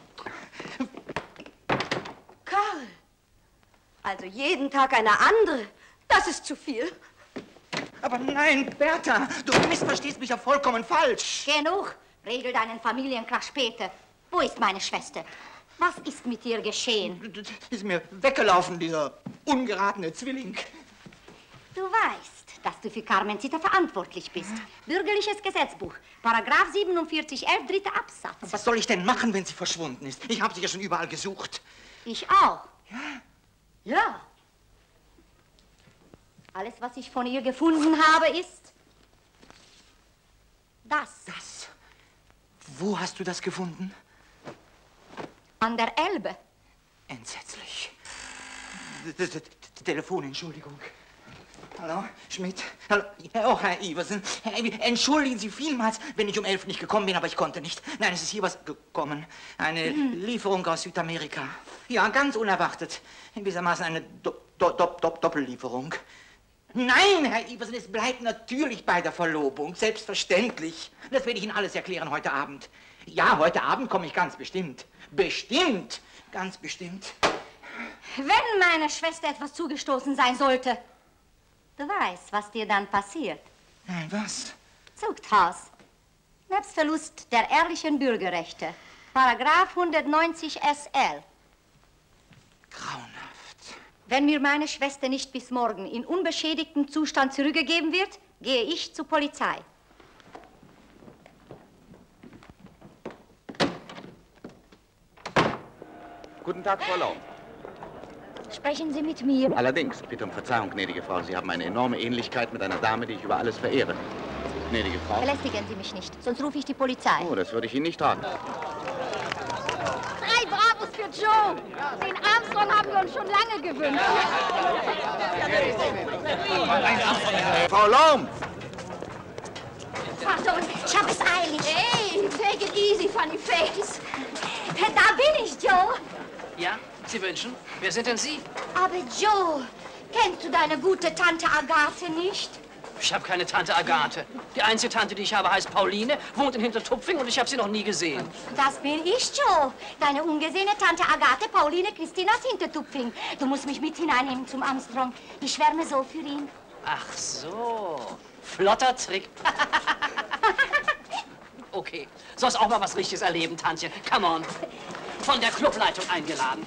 Karl! Also jeden Tag eine andere. Das ist zu viel. Aber nein, Bertha, du missverstehst mich ja vollkommen falsch. Genug. Regel deinen Familienkrach später. Wo ist meine Schwester? Was ist mit ihr geschehen? Ist mir weggelaufen, dieser ungeratene Zwilling. Du weißt, dass du für Carmencita verantwortlich bist. Bürgerliches Gesetzbuch, Paragraph 4711, 3. Absatz. Was soll ich denn machen, wenn sie verschwunden ist? Ich habe sie ja schon überall gesucht. Ich auch. Ja? Ja. Alles, was ich von ihr gefunden habe, ist das. Das? Wo hast du das gefunden? An der Elbe. Entsetzlich. Telefon, Entschuldigung. Hallo, Schmidt. Hallo. Oh, Herr Iversen. Entschuldigen Sie vielmals, wenn ich um 11 nicht gekommen bin, aber ich konnte nicht. Nein, es ist hier was gekommen. Eine Lieferung aus Südamerika. Ja, ganz unerwartet. Gewissermaßen eine Doppellieferung. Nein, Herr Iversen, es bleibt natürlich bei der Verlobung. Selbstverständlich. Das werde ich Ihnen alles erklären heute Abend. Ja, heute Abend komme ich ganz bestimmt. Bestimmt. Ganz bestimmt. Wenn meiner Schwester etwas zugestoßen sein sollte, du weißt, was dir dann passiert. Nein, was? Zuchthaus. Nebst Verlust der ehrlichen Bürgerrechte. Paragraph 190 SL. Grauenhaft. Wenn mir meine Schwester nicht bis morgen in unbeschädigtem Zustand zurückgegeben wird, gehe ich zur Polizei. Guten Tag, Frau Laum. Sprechen Sie mit mir. Allerdings, bitte um Verzeihung, gnädige Frau, Sie haben eine enorme Ähnlichkeit mit einer Dame, die ich über alles verehre. Gnädige Frau. Belästigen Sie mich nicht, sonst rufe ich die Polizei. Oh, das würde ich Ihnen nicht raten. 3 Bravos für Joe. Den Armstrong haben wir uns schon lange gewünscht. Frau Laum! Pardon, ich habe es eilig. Hey, take it easy, funny face. Da bin ich, Joe. Ja, Sie wünschen? Wer sind denn Sie? Aber Joe, kennst du deine gute Tante Agathe nicht? Ich habe keine Tante Agathe. Die einzige Tante, die ich habe, heißt Pauline, wohnt in Hintertupfing und ich habe sie noch nie gesehen. Das bin ich, Joe. Deine ungesehene Tante Agathe, Pauline Christina aus Hintertupfing. Du musst mich mit hineinnehmen zum Armstrong. Ich schwärme so für ihn. Ach so, flotter Trick. Okay, sollst auch mal was Richtiges erleben, Tantchen. Come on. Von der Clubleitung eingeladen.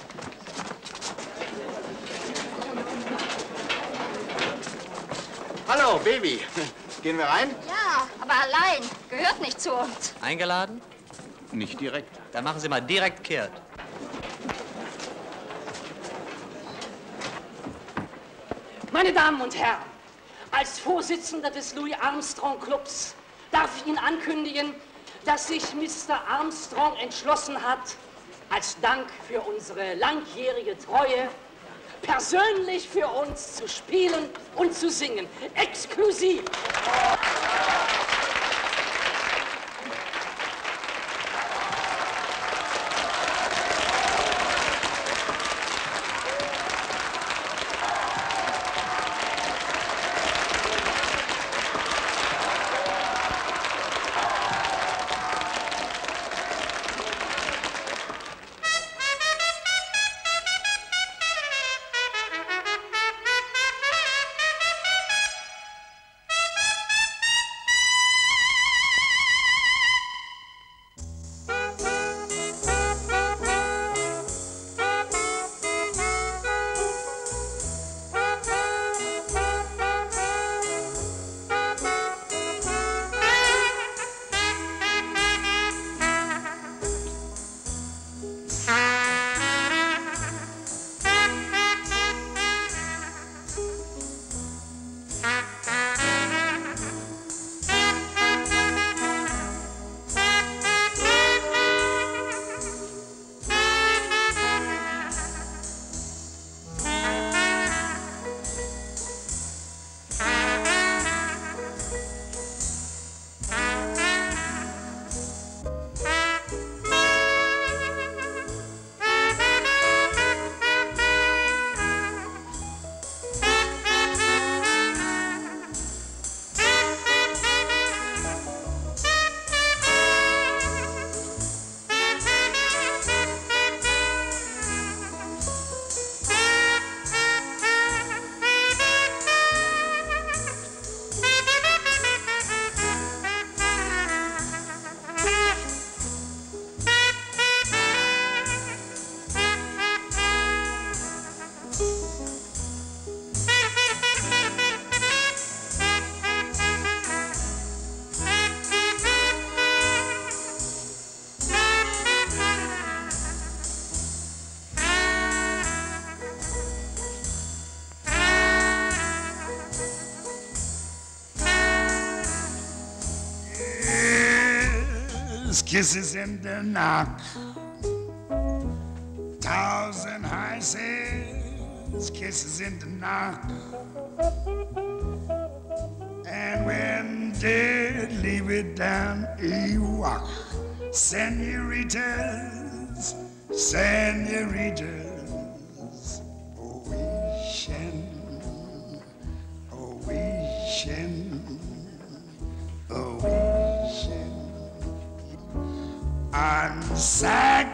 Hallo, Baby. Gehen wir rein? Ja, aber allein. Gehört nicht zu uns. Eingeladen? Nicht direkt. Dann machen Sie mal direkt kehrt. Meine Damen und Herren, als Vorsitzender des Louis Armstrong Clubs darf ich Ihnen ankündigen, dass sich Mr. Armstrong entschlossen hat, als Dank für unsere langjährige Treue persönlich für uns zu spielen und zu singen. Exklusiv. Kisses in the night, 1,000 heißes kisses in the night. And when they leave it down a walk, senoritas, senoritas, wishing, wishing, on sack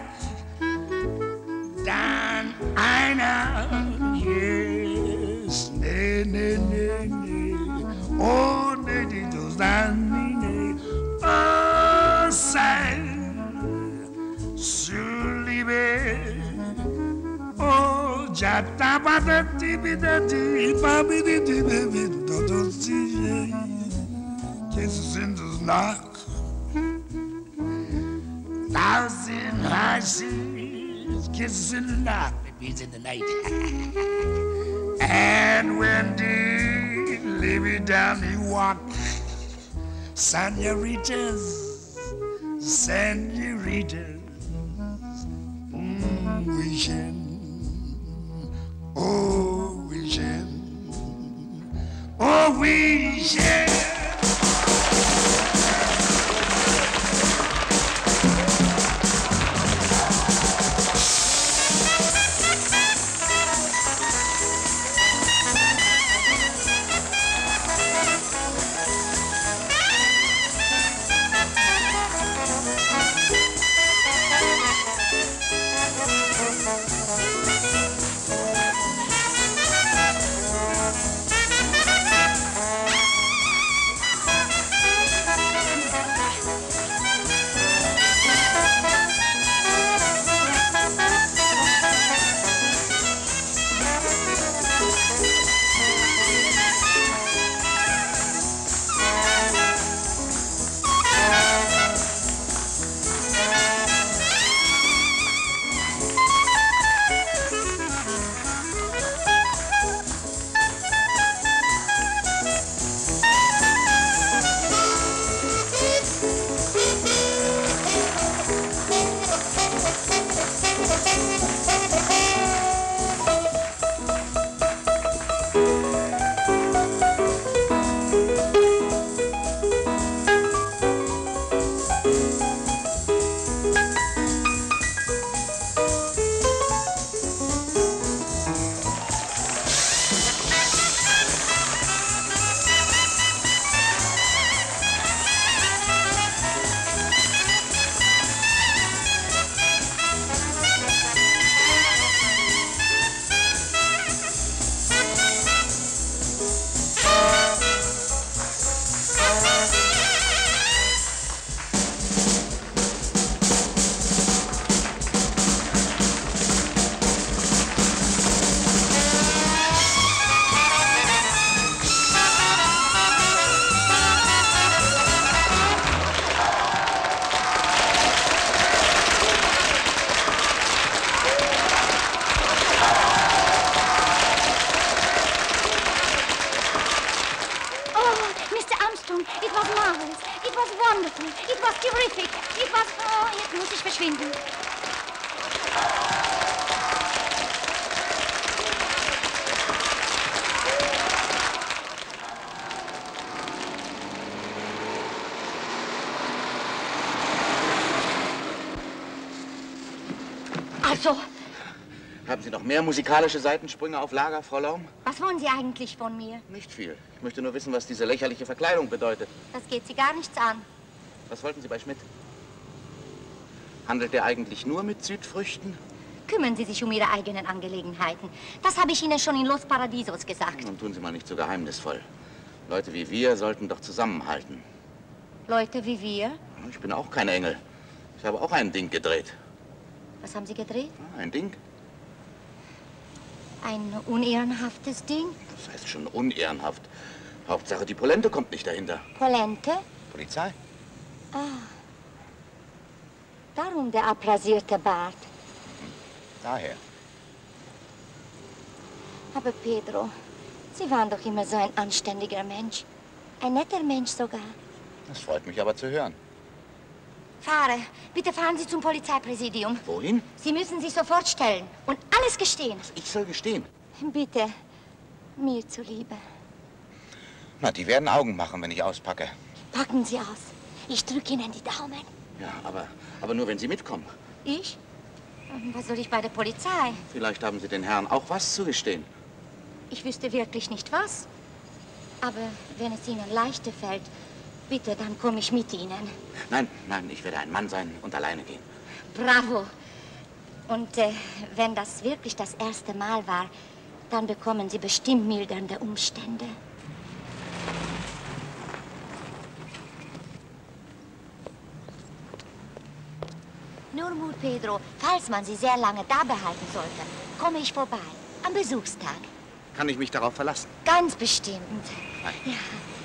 down einer, yes, ne, ne, ne, ne, oh, ne, die dos dan, ne, oh, sei, sulibe, oh, jata, bata, tibi, dati, babi, di, baby, dodo, si, Jesus in the knock, thousand horses, kisses in the knock, babies in the night. And when they lay me down, they walk, senoritas, senoritas, wishing, oh, wishing, oh, wishing. Also, Haben Sie noch mehr musikalische Seitensprünge auf Lager, Frau Laum? was wollen Sie eigentlich von mir? Nicht viel. Ich möchte nur wissen, was diese lächerliche Verkleidung bedeutet. Das geht Sie gar nichts an. Was wollten Sie bei Schmidt? Handelt er eigentlich nur mit Südfrüchten? Kümmern Sie sich um Ihre eigenen Angelegenheiten. Das habe ich Ihnen schon in Los Paradisos gesagt. Nun tun Sie mal nicht so geheimnisvoll. Leute wie wir sollten doch zusammenhalten. Leute wie wir? Ich bin auch kein Engel. Ich habe auch ein Ding gedreht. Was haben Sie gedreht? Ein Ding? Ein unehrenhaftes Ding? Das heißt schon unehrenhaft. Hauptsache, die Polente kommt nicht dahinter. Polente? Polizei? Ah. Darum der abrasierte Bart. Daher. Aber Pedro, Sie waren doch immer so ein anständiger Mensch. Ein netter Mensch sogar. Das freut mich aber zu hören. Fahre, bitte fahren Sie zum Polizeipräsidium. Wohin? Sie müssen sich sofort stellen und alles gestehen. Ich soll gestehen? Bitte, mir zuliebe. Na, die werden Augen machen, wenn ich auspacke. Packen Sie aus. Ich drücke Ihnen die Daumen. Ja, aber nur, wenn Sie mitkommen. Ich? Was soll ich bei der Polizei? Vielleicht haben Sie den Herren auch was zu gestehen. Ich wüsste wirklich nicht was. Aber wenn es Ihnen leichter fällt, bitte, dann komme ich mit Ihnen. Nein, ich werde ein Mann sein und alleine gehen. Bravo. Und wenn das wirklich das erste Mal war, dann bekommen Sie bestimmt mildernde Umstände. Nur Mut, Pedro, falls man Sie sehr lange da behalten sollte, komme ich vorbei. Am Besuchstag. Kann ich mich darauf verlassen? Ganz bestimmt. Nein. Ja.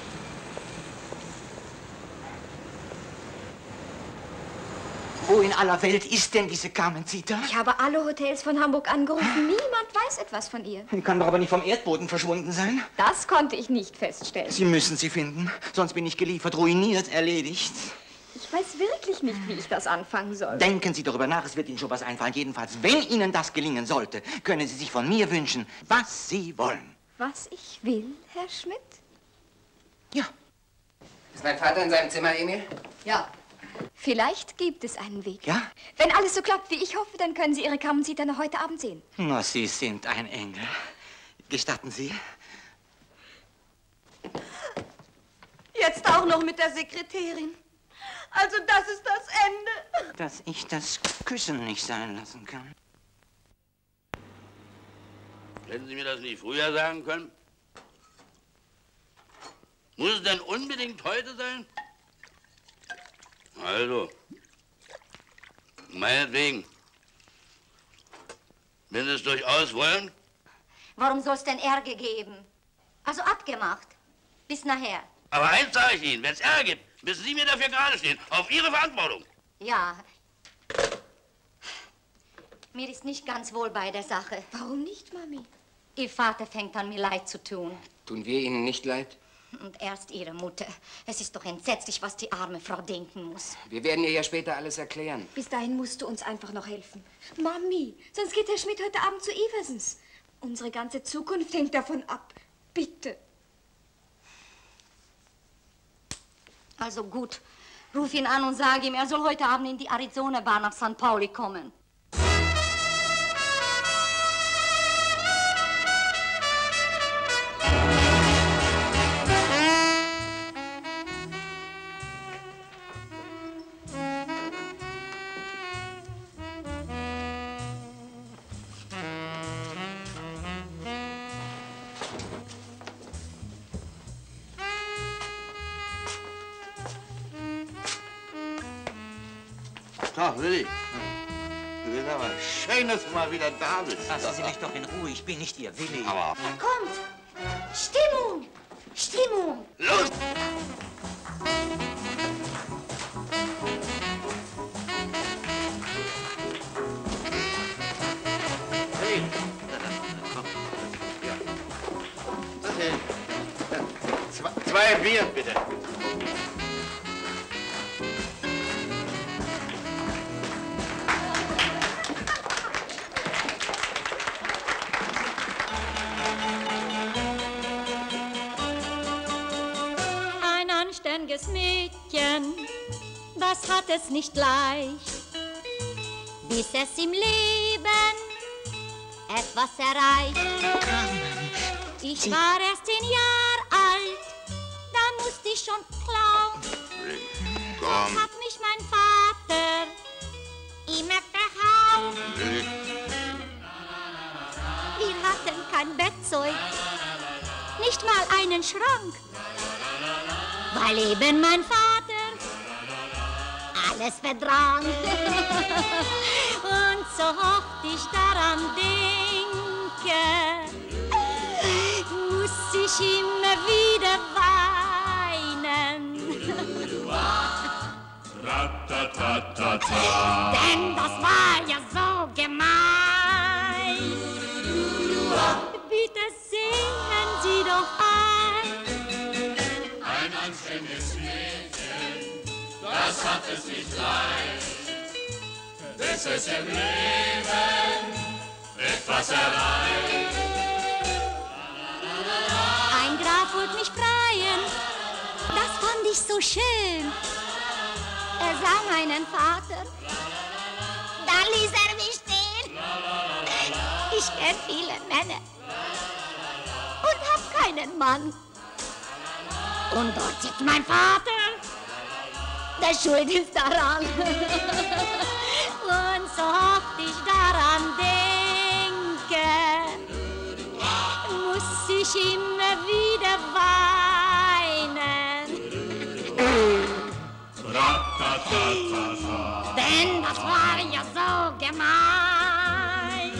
Wo in aller Welt ist denn diese Carmencita? Ich habe alle Hotels von Hamburg angerufen. Niemand weiß etwas von ihr. Die kann doch aber nicht vom Erdboden verschwunden sein. Das konnte ich nicht feststellen. Sie müssen sie finden, sonst bin ich geliefert, ruiniert, erledigt. Ich weiß wirklich nicht, wie ich das anfangen soll. Denken Sie darüber nach, es wird Ihnen schon was einfallen. Jedenfalls, wenn Ihnen das gelingen sollte, können Sie sich von mir wünschen, was Sie wollen. Was ich will, Herr Schmidt? Ja. Ist mein Vater in seinem Zimmer, Emil? Ja. Vielleicht gibt es einen Weg. Ja? Wenn alles so klappt, wie ich hoffe, dann können Sie Ihre Carmencita noch heute Abend sehen. Na, Sie sind ein Engel. Gestatten Sie? Jetzt auch noch mit der Sekretärin. Also das ist das Ende. Dass ich das Küssen nicht sein lassen kann. Hätten Sie mir das nicht früher sagen können? Muss es denn unbedingt heute sein? Also, meinetwegen. Wenn Sie es durchaus wollen. Warum soll es denn Ärger geben? Also abgemacht. Bis nachher. Aber eins sage ich Ihnen, wenn es Ärger gibt, müssen Sie mir dafür gerade stehen. Auf Ihre Verantwortung. Ja. Mir ist nicht ganz wohl bei der Sache. Warum nicht, Mami? Ihr Vater fängt an, mir leid zu tun. Tun wir Ihnen nicht leid? Und erst Ihre Mutter. Es ist doch entsetzlich, was die arme Frau denken muss. Wir werden ihr ja später alles erklären. Bis dahin musst du uns einfach noch helfen. Mami, sonst geht Herr Schmidt heute Abend zu Eversens. Unsere ganze Zukunft hängt davon ab. Bitte. Also gut. Ruf ihn an und sage ihm, er soll heute Abend in die Arizona-Bar nach St. Pauli kommen. Tag, Willi. Du bist aber schön, dass du mal wieder da bist. Lassen Sie mich doch in Ruhe, ich bin nicht Ihr Willi. Aber Er kommt! Stimmung! Stimmung! los! Willi. Komm. Ja. Zwei Bier, bitte. Ein anständiges Mädchen, das hat es nicht leicht, bis es im Leben etwas erreicht. Ich war erst 10 Jahre alt, da musste ich schon klauen. Komm. Hat mich mein Vater immer behauen. Wir hatten kein Bettzeug, nicht mal einen Schrank, weil eben mein Vater alles verdrang. Und so oft ich daran denke, muss ich immer wieder weinen. Denn das war ja so gemein. Bitte sehen Sie doch ein. Ein anständiges Mädchen, das hat es nicht leicht, bis es im Leben etwas erreicht. Ein Graf wollte mich freien Mann, das fand ich so schön. Er sah meinen Vater, dann ließ er mich stehen. Ich kenn viele Männer und hab keinen Mann. Und dort sitzt mein Vater, der schuld ist daran. Und so oft ich daran denke, muss ich immer wieder weinen. Denn das war ja so gemein.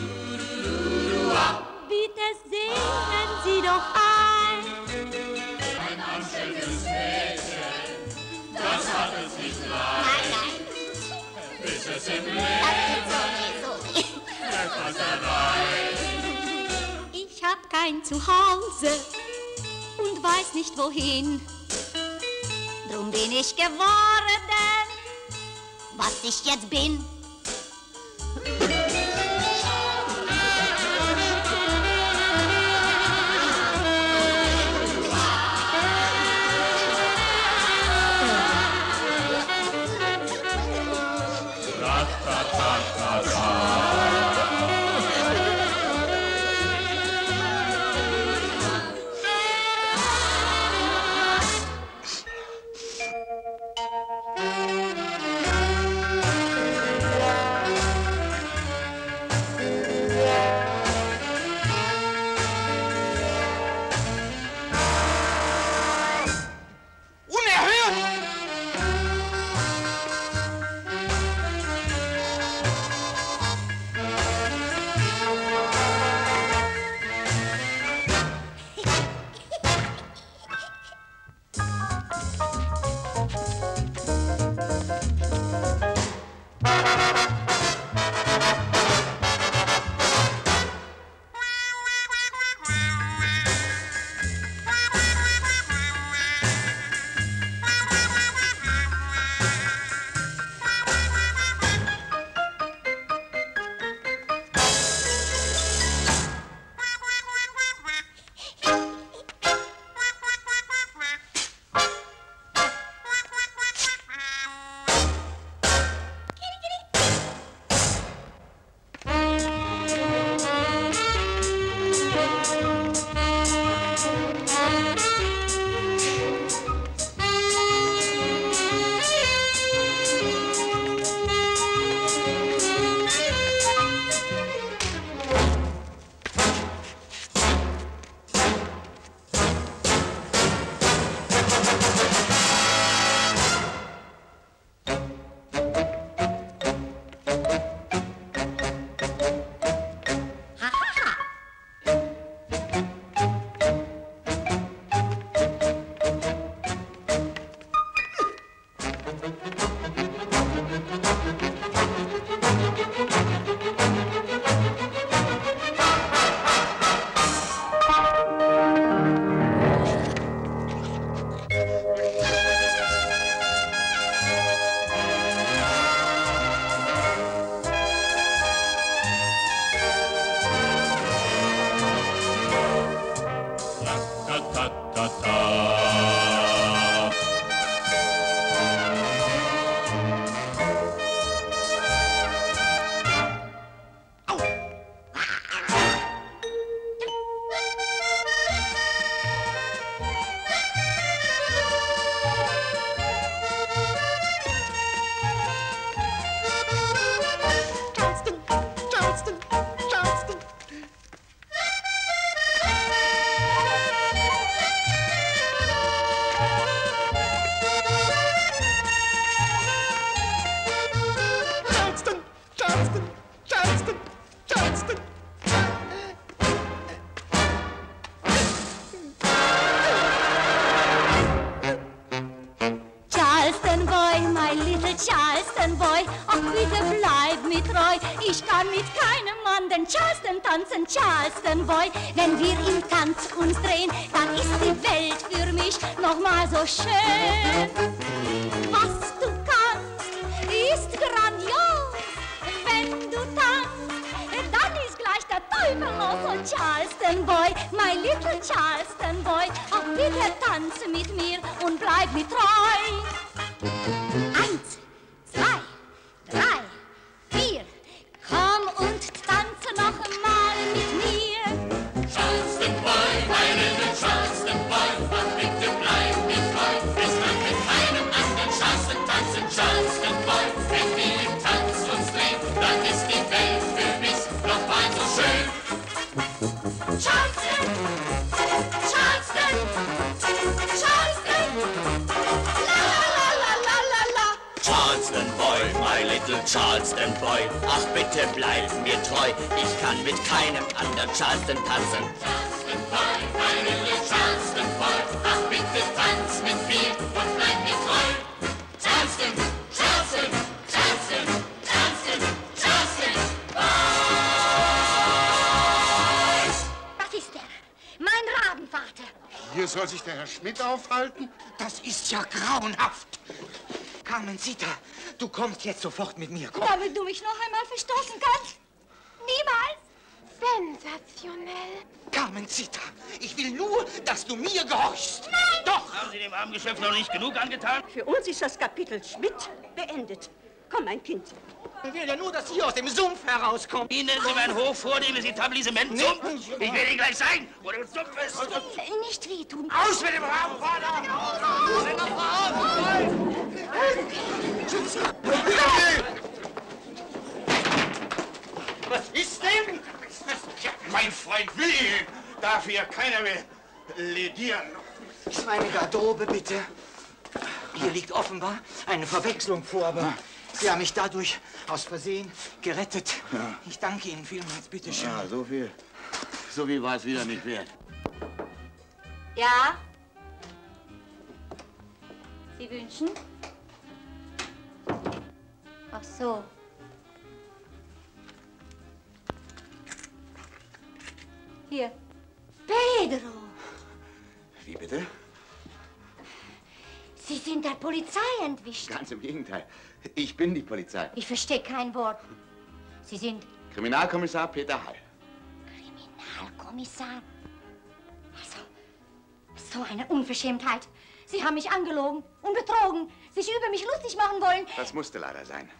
Bitte singen Sie doch ein. Ein anständiges Mädchen, das hat es nicht leicht. Nein, Bis es im Leben etwas erreicht. ich hab kein Zuhause und weiß nicht wohin. Drum bin ich geworden, was ich jetzt bin. Charleston Boy, ach bitte bleib mir treu. Ich kann mit keinem Mann den Charleston tanzen, Charleston Boy. Wenn wir im Tanz uns drehen, dann ist die Welt für mich nochmal so schön. Was du kannst, ist grandios. Wenn du tanzt, dann ist gleich der Teufel Teufel Charleston Boy, my little Charleston Boy. Ach, bitte tanze mit mir und bleib mir treu. 1, 2, 3, 4. Komm und tanze noch einmal mit mir. Charleston Boy, my little Charleston Boy, ach bitte bleib mir treu. Es wird mit keinem anderen Charleston tanzen, Charleston Boy. Wenn wir im Tanz uns drehen, dann ist die Welt für mich noch mal so schön. Charleston, Charleston, Charleston, la la la la la la. Charleston Boy, my little Charleston Boy, ach bitte bleib mir treu, ich kann mit keinem anderen Charleston tanzen. Charleston Boy, my little Charleston Boy, ach bitte tanz mit mir und bleib mir treu. Charleston, Charleston, Charleston, Charleston, Charleston Boy. Was ist der? Mein Rabenvater. Hier soll sich der Herr Schmidt aufhalten? Das ist ja grauenhaft. Carmencita, du kommst jetzt sofort mit mir. Komm. Damit du mich noch einmal verstoßen kannst? Niemals. Sensationell. Carmencita, ich will nur, dass du mir gehorchst. Nein! Doch! Haben Sie dem armen Geschäft noch nicht genug angetan? Für uns ist das Kapitel Schmidt beendet. Komm, mein Kind. Ich will ja nur, dass Sie aus dem Sumpf herauskommen. Ihnen Sie mein hochvornehmes Etablissement Sumpf? Ich will Ihnen gleich sein, wo der Sumpf ist. Nicht wehtun. Aus mit dem Rabenvater! Was ist denn? Mein Freund Willi darf hier keiner mehr ledieren. Meine Garderobe, bitte. Hier liegt offenbar eine Verwechslung vor, aber Sie haben mich dadurch aus Versehen gerettet. Ja. Ich danke Ihnen vielmals, bitte schön. Ja, so viel war es wieder nicht wert. Ja? Sie wünschen? Ach so. Hier. Pedro! Wie bitte? Sie sind der Polizei entwischt. Ganz im Gegenteil. Ich bin die Polizei. Ich verstehe kein Wort. Sie sind Kriminalkommissar Peter Hall. Kommissar. Also, so eine Unverschämtheit. Sie haben mich angelogen und betrogen, sich über mich lustig machen wollen. Das musste leider sein.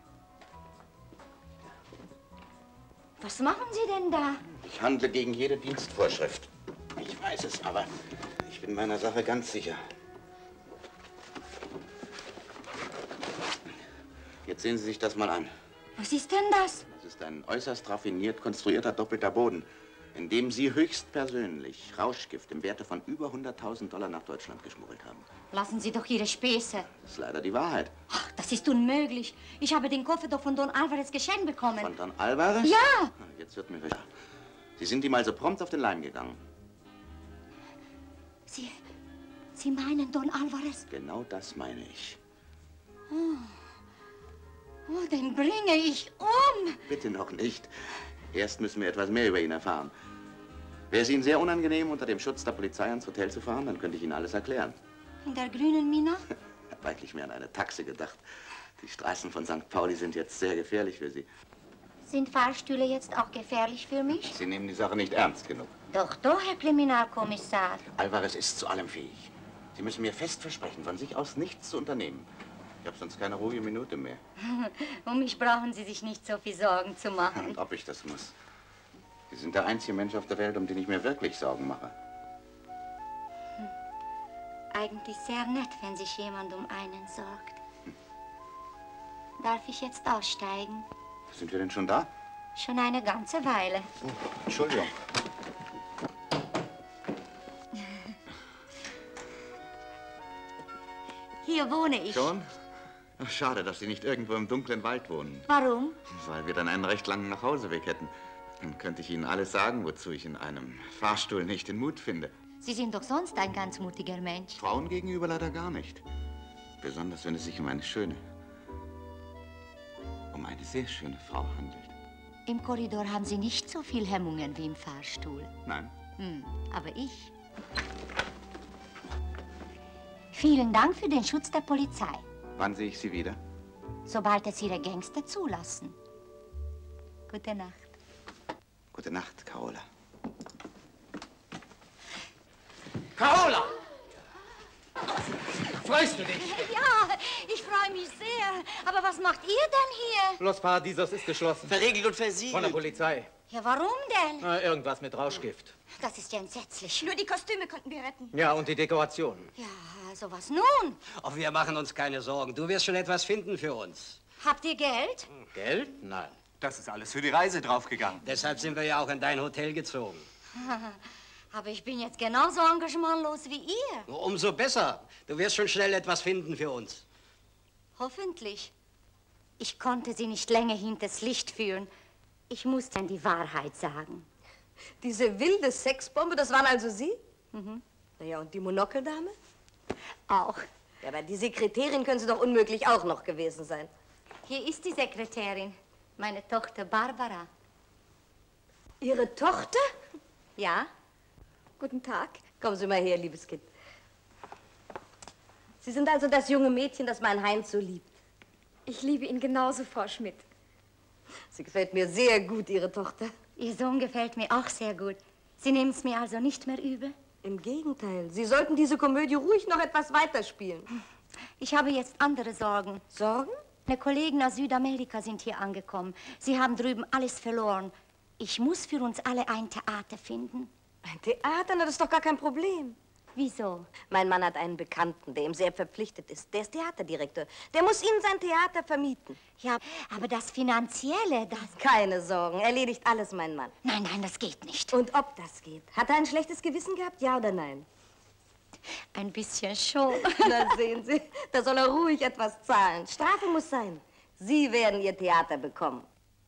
Was machen Sie denn da? Ich handle gegen jede Dienstvorschrift. Ich weiß es, aber ich bin meiner Sache ganz sicher. Jetzt sehen Sie sich das mal an. Was ist denn das? Das ist ein äußerst raffiniert konstruierter doppelter Boden, in dem Sie höchstpersönlich Rauschgift im Werte von über 100.000 $ nach Deutschland geschmuggelt haben. Lassen Sie doch Ihre Späße. Das ist leider die Wahrheit. Ach, das ist unmöglich. Ich habe den Koffer doch von Don Alvarez geschenkt bekommen. Von Don Alvarez? Ja! Jetzt wird mir klar. Sie sind ihm also prompt auf den Leim gegangen. Sie meinen Don Alvarez? Genau das meine ich. Oh, den bringe ich um. Bitte noch nicht. Erst müssen wir etwas mehr über ihn erfahren. Wäre es Ihnen sehr unangenehm, unter dem Schutz der Polizei ans Hotel zu fahren, dann könnte ich Ihnen alles erklären. In der grünen Mina? Ich habe eigentlich mehr an eine Taxe gedacht. Die Straßen von St. Pauli sind jetzt sehr gefährlich für Sie. Sind Fahrstühle jetzt auch gefährlich für mich? Sie nehmen die Sache nicht ernst genug. Doch, Herr Kriminalkommissar. Alvarez ist zu allem fähig. Sie müssen mir fest versprechen, von sich aus nichts zu unternehmen. Ich habe sonst keine ruhige Minute mehr. Um mich brauchen Sie sich nicht so viel Sorgen zu machen. Und ob ich das muss. Sie sind der einzige Mensch auf der Welt, um den ich mir wirklich Sorgen mache. Eigentlich sehr nett, wenn sich jemand um einen sorgt. Darf ich jetzt aussteigen? Sind wir denn schon da? Schon eine ganze Weile. Oh, Entschuldigung. Hier wohne ich. Schon? Ach, schade, dass Sie nicht irgendwo im dunklen Wald wohnen. Warum? Weil wir dann einen recht langen Nachhauseweg hätten. Dann könnte ich Ihnen alles sagen, wozu ich in einem Fahrstuhl nicht den Mut finde. Sie sind doch sonst ein ganz mutiger Mensch. Frauen gegenüber leider gar nicht. Besonders, wenn es sich um eine sehr schöne Frau handelt. Im Korridor haben Sie nicht so viel Hemmungen wie im Fahrstuhl. Nein? Aber ich. Vielen Dank für den Schutz der Polizei. Wann sehe ich Sie wieder? Sobald es Ihre Gangster zulassen. Gute Nacht. Gute Nacht, Carola. Carola! Freust du dich? Ja, ich freue mich sehr. Aber was macht ihr denn hier? Los Paradisos ist geschlossen. Verriegelt und versiegelt. Von der Polizei. Ja, warum denn? Na, irgendwas mit Rauschgift. Das ist ja entsetzlich. Nur die Kostüme konnten wir retten. Ja, und die Dekoration. Ja, also was nun? Ach, wir machen uns keine Sorgen. Du wirst schon etwas finden für uns. Habt ihr Geld? Geld? Nein. Das ist alles für die Reise draufgegangen. Deshalb sind wir ja auch in dein Hotel gezogen. Aber ich bin jetzt genauso engagementlos wie ihr. Umso besser. Du wirst schon schnell etwas finden für uns. Hoffentlich. Ich konnte sie nicht länger hinters Licht führen. Ich musste ihnen die Wahrheit sagen. Diese wilde Sexbombe, das waren also Sie? Mhm. Naja, und die Monokeldame? Auch. Ja, aber die Sekretärin können Sie doch unmöglich auch noch gewesen sein. Hier ist die Sekretärin, meine Tochter Barbara. Ihre Tochter? Ja. Guten Tag. Kommen Sie mal her, liebes Kind. Sie sind also das junge Mädchen, das mein Heinz so liebt. Ich liebe ihn genauso, Frau Schmidt. Sie gefällt mir sehr gut, Ihre Tochter. Ihr Sohn gefällt mir auch sehr gut. Sie nehmen es mir also nicht mehr übel? Im Gegenteil. Sie sollten diese Komödie ruhig noch etwas weiterspielen. Ich habe jetzt andere Sorgen. Sorgen? Meine Kollegen aus Südamerika sind hier angekommen. Sie haben drüben alles verloren. Ich muss für uns alle ein Theater finden. Ein Theater? Na, das ist doch gar kein Problem. Wieso? Mein Mann hat einen Bekannten, der ihm sehr verpflichtet ist. Der ist Theaterdirektor. Der muss Ihnen sein Theater vermieten. Ja, aber das Finanzielle, das... Keine Sorgen, erledigt alles mein Mann. Nein, nein, das geht nicht. Und ob das geht? Hat er ein schlechtes Gewissen gehabt, ja oder nein? Ein bisschen schon. Na sehen Sie, da soll er ruhig etwas zahlen. Strafe muss sein. Sie werden Ihr Theater bekommen.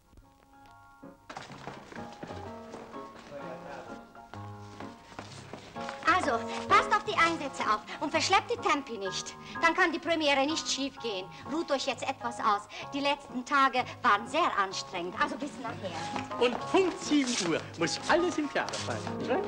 Also, passt auf die Einsätze auf und verschleppt die Tempi nicht. Dann kann die Premiere nicht schief gehen. Ruht euch jetzt etwas aus. Die letzten Tage waren sehr anstrengend. Also bis nachher. Und Punkt 7 Uhr muss alles im Theater sein.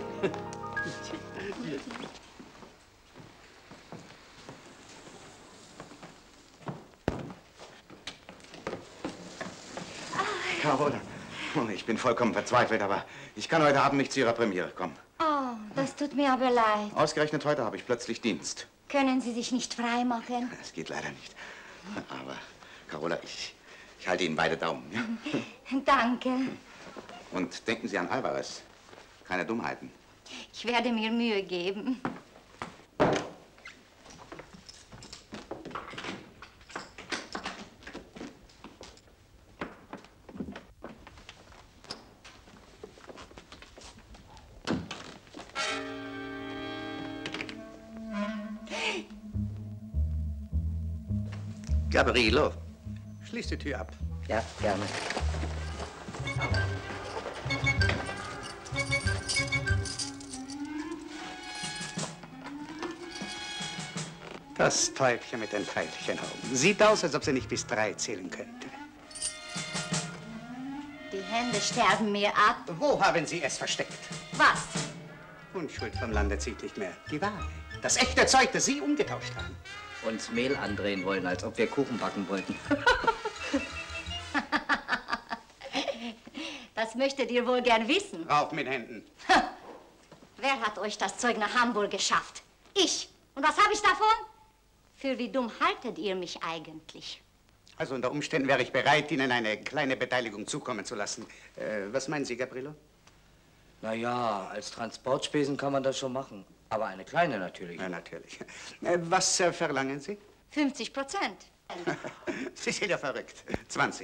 Carola, ich bin vollkommen verzweifelt, aber ich kann heute Abend nicht zu Ihrer Premiere kommen. Oh, das tut mir aber leid. Ausgerechnet heute habe ich plötzlich Dienst. Können Sie sich nicht freimachen? Das geht leider nicht. Aber, Carola, ich halte Ihnen beide Daumen. Ja? Danke. Und denken Sie an Alvarez. Keine Dummheiten. Ich werde mir Mühe geben. Gabrielo, schließ die Tür ab. Ja, gerne. Das Täubchen mit den feindlichen Augen. Sieht aus, als ob sie nicht bis 3 zählen könnte. Die Hände sterben mir ab. Wo haben Sie es versteckt? Was? Unschuld vom Lande zieht nicht mehr. Die Ware. Das echte Zeug, das Sie umgetauscht haben. Uns Mehl andrehen wollen, als ob wir Kuchen backen wollten. Das möchtet ihr wohl gern wissen. Rauch mit Händen. Wer hat euch das Zeug nach Hamburg geschafft? Ich. Und was habe ich davon? Für wie dumm haltet ihr mich eigentlich? Also unter Umständen wäre ich bereit, Ihnen eine kleine Beteiligung zukommen zu lassen. Was meinen Sie, Gabrielo? Na ja, als Transportspesen kann man das schon machen. Aber eine kleine natürlich. Ja, natürlich. Was verlangen Sie? 50%. Sie sind ja verrückt. 20.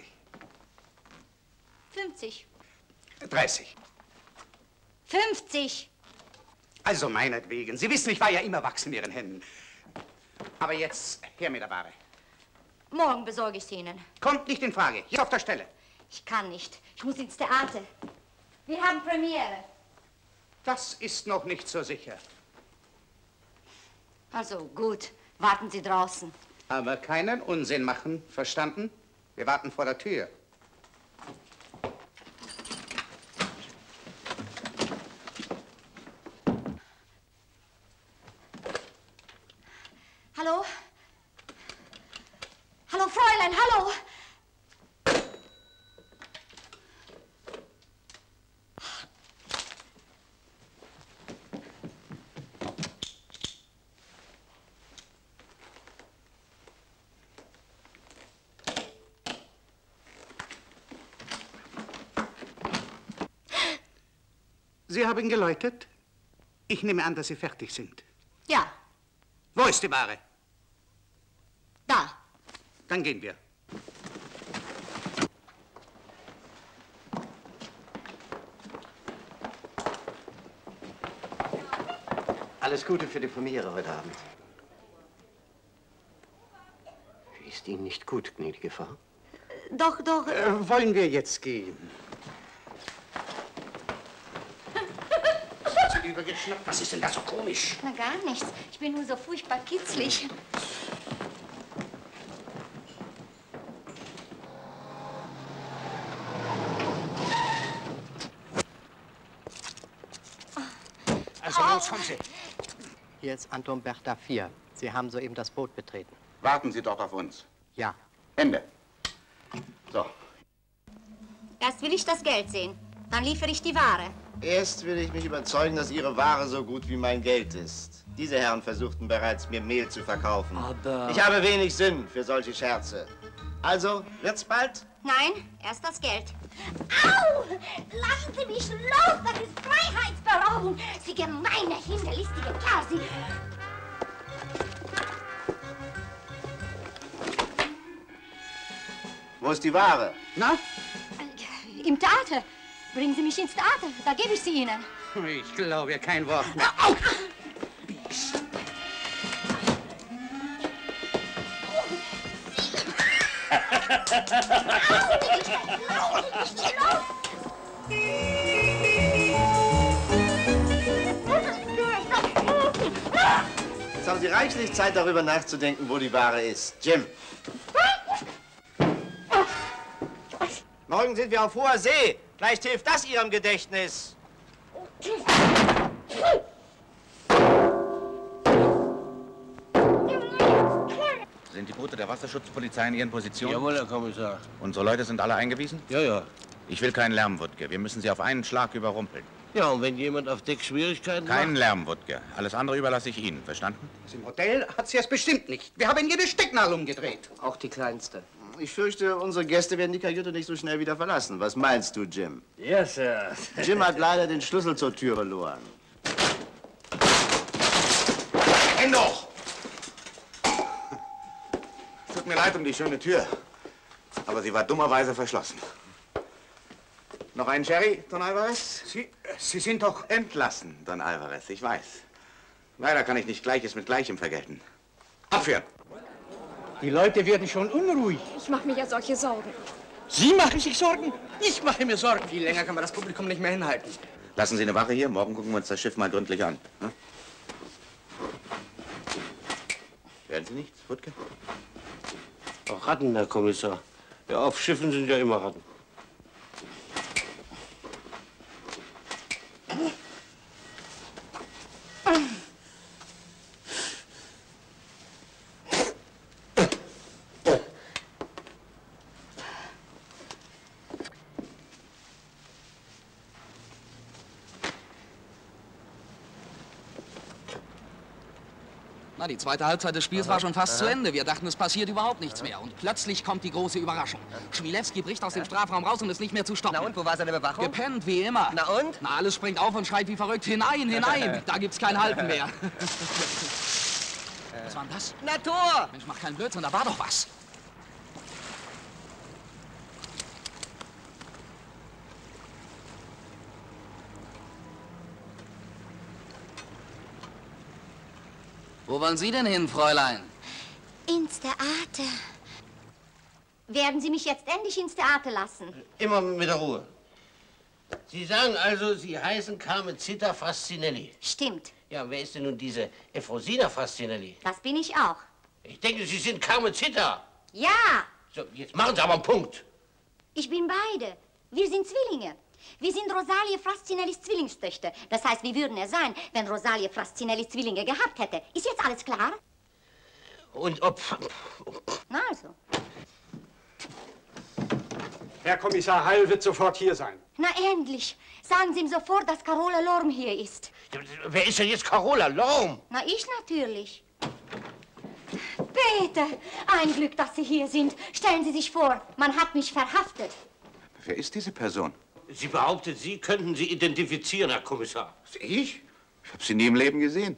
50. 30. 50. Also meinetwegen. Sie wissen, ich war ja immer wachs in Ihren Händen. Aber jetzt her mit der Ware. Morgen besorge ich sie Ihnen. Kommt nicht in Frage. Hier auf der Stelle. Ich kann nicht. Ich muss ins Theater. Wir haben Premiere. Das ist noch nicht so sicher. Also gut, warten Sie draußen. Aber keinen Unsinn machen, verstanden? Wir warten vor der Tür. Hallo? Hallo, Fräulein, hallo! Sie haben geläutet? Ich nehme an, dass Sie fertig sind. Ja, Wo ist die Ware? da. Dann gehen wir. Alles Gute für die Premiere heute Abend. Ist Ihnen nicht gut, gnädige Frau? Doch. Wollen wir jetzt gehen? Übergeschnappt. Was ist denn da so komisch? Na, gar nichts. Ich bin nur so furchtbar kitzlig. Also los, kommen Sie. Hier ist Anton Bertha 4. Sie haben soeben das Boot betreten. Warten Sie doch auf uns. Ja. Ende. So. Erst will ich das Geld sehen. Dann liefere ich die Ware. Erst will ich mich überzeugen, dass Ihre Ware so gut wie mein Geld ist. Diese Herren versuchten bereits, mir Mehl zu verkaufen. Aber... Ich habe wenig Sinn für solche Scherze. Also, wird's bald? Nein, erst das Geld. Au! Lassen Sie mich los! Das ist Freiheitsberaubung! Sie gemeine, hinterlistige Kerl! Sie... Wo ist die Ware? Na? Im Theater. Bringen Sie mich ins Theater. Da gebe ich sie Ihnen. Ich glaube kein Wort mehr. Jetzt haben Sie reichlich Zeit, darüber nachzudenken, wo die Ware ist. Jim. Morgen sind wir auf hoher See. Vielleicht hilft das Ihrem Gedächtnis. Sind die Boote der Wasserschutzpolizei in ihren Positionen? Jawohl, Herr Kommissar. Unsere Leute sind alle eingewiesen? Ja, ja. Ich will keinen Lärm, Wuttke. Wir müssen sie auf einen Schlag überrumpeln. Ja, und wenn jemand auf Deck Schwierigkeiten Keinen macht... Lärm, Wuttke. Alles andere überlasse ich Ihnen. Verstanden? Im Hotel hat sie es bestimmt nicht. Wir haben jede Stecknadel umgedreht. Auch die kleinste. Ich fürchte, unsere Gäste werden die Kajüte nicht so schnell wieder verlassen. Was meinst du, Jim? Ja, Sir. Jim hat leider den Schlüssel zur Tür verloren. Renn doch! Tut mir leid um die schöne Tür, aber sie war dummerweise verschlossen. Noch einen Sherry, Don Alvarez? Sie sind doch... Entlassen, Don Alvarez, ich weiß. Leider kann ich nicht Gleiches mit Gleichem vergelten. Abführen! Die Leute werden schon unruhig. Ich mache mir ja solche Sorgen. Sie machen sich Sorgen? Ich mache mir Sorgen. Viel länger kann man das Publikum nicht mehr hinhalten. Lassen Sie eine Wache hier. Morgen gucken wir uns das Schiff mal gründlich an. Hm? Werden Sie nichts, Wuttke? Auch Ratten, Herr Kommissar. Ja, auf Schiffen sind ja immer Ratten. Na, die zweite Halbzeit des Spiels war schon fast zu Ende. Wir dachten, es passiert überhaupt nichts mehr. Und plötzlich kommt die große Überraschung. Schmilewski bricht aus dem Strafraum raus und ist nicht mehr zu stoppen. Na und, wo war seine Bewachung? Gepennt, wie immer. Na und? Na, alles springt auf und schreit wie verrückt. Hinein, hinein! Da gibt's kein Halten mehr. Was war denn das? Natur! Mensch, mach keinen Blödsinn, da war doch was. Wo wollen Sie denn hin, Fräulein? Ins Theater. Werden Sie mich jetzt endlich ins Theater lassen? Immer mit der Ruhe. Sie sagen also, Sie heißen Carmencita Frascinelli. Stimmt. Ja, und wer ist denn nun diese Efrosina Frascinelli? Das bin ich auch. Ich denke, Sie sind Carmencita. Ja, So, jetzt machen Sie aber einen Punkt. ich bin beide. Wir sind Zwillinge. Wir sind Rosalie Frascinellis Zwillingstöchter. Das heißt, wie würden es sein, wenn Rosalie Frascinelli Zwillinge gehabt hätte? Ist jetzt alles klar? Und ob... Na also. Herr Kommissar Heil wird sofort hier sein. Na endlich. Sagen Sie ihm sofort, dass Carola Lorm hier ist. Wer ist denn jetzt Carola Lorm? Na, ich natürlich. Peter, ein Glück, dass Sie hier sind. Stellen Sie sich vor, man hat mich verhaftet. Wer ist diese Person? Sie behauptet, Sie könnten sie identifizieren, Herr Kommissar. Ich? Ich habe sie nie im Leben gesehen.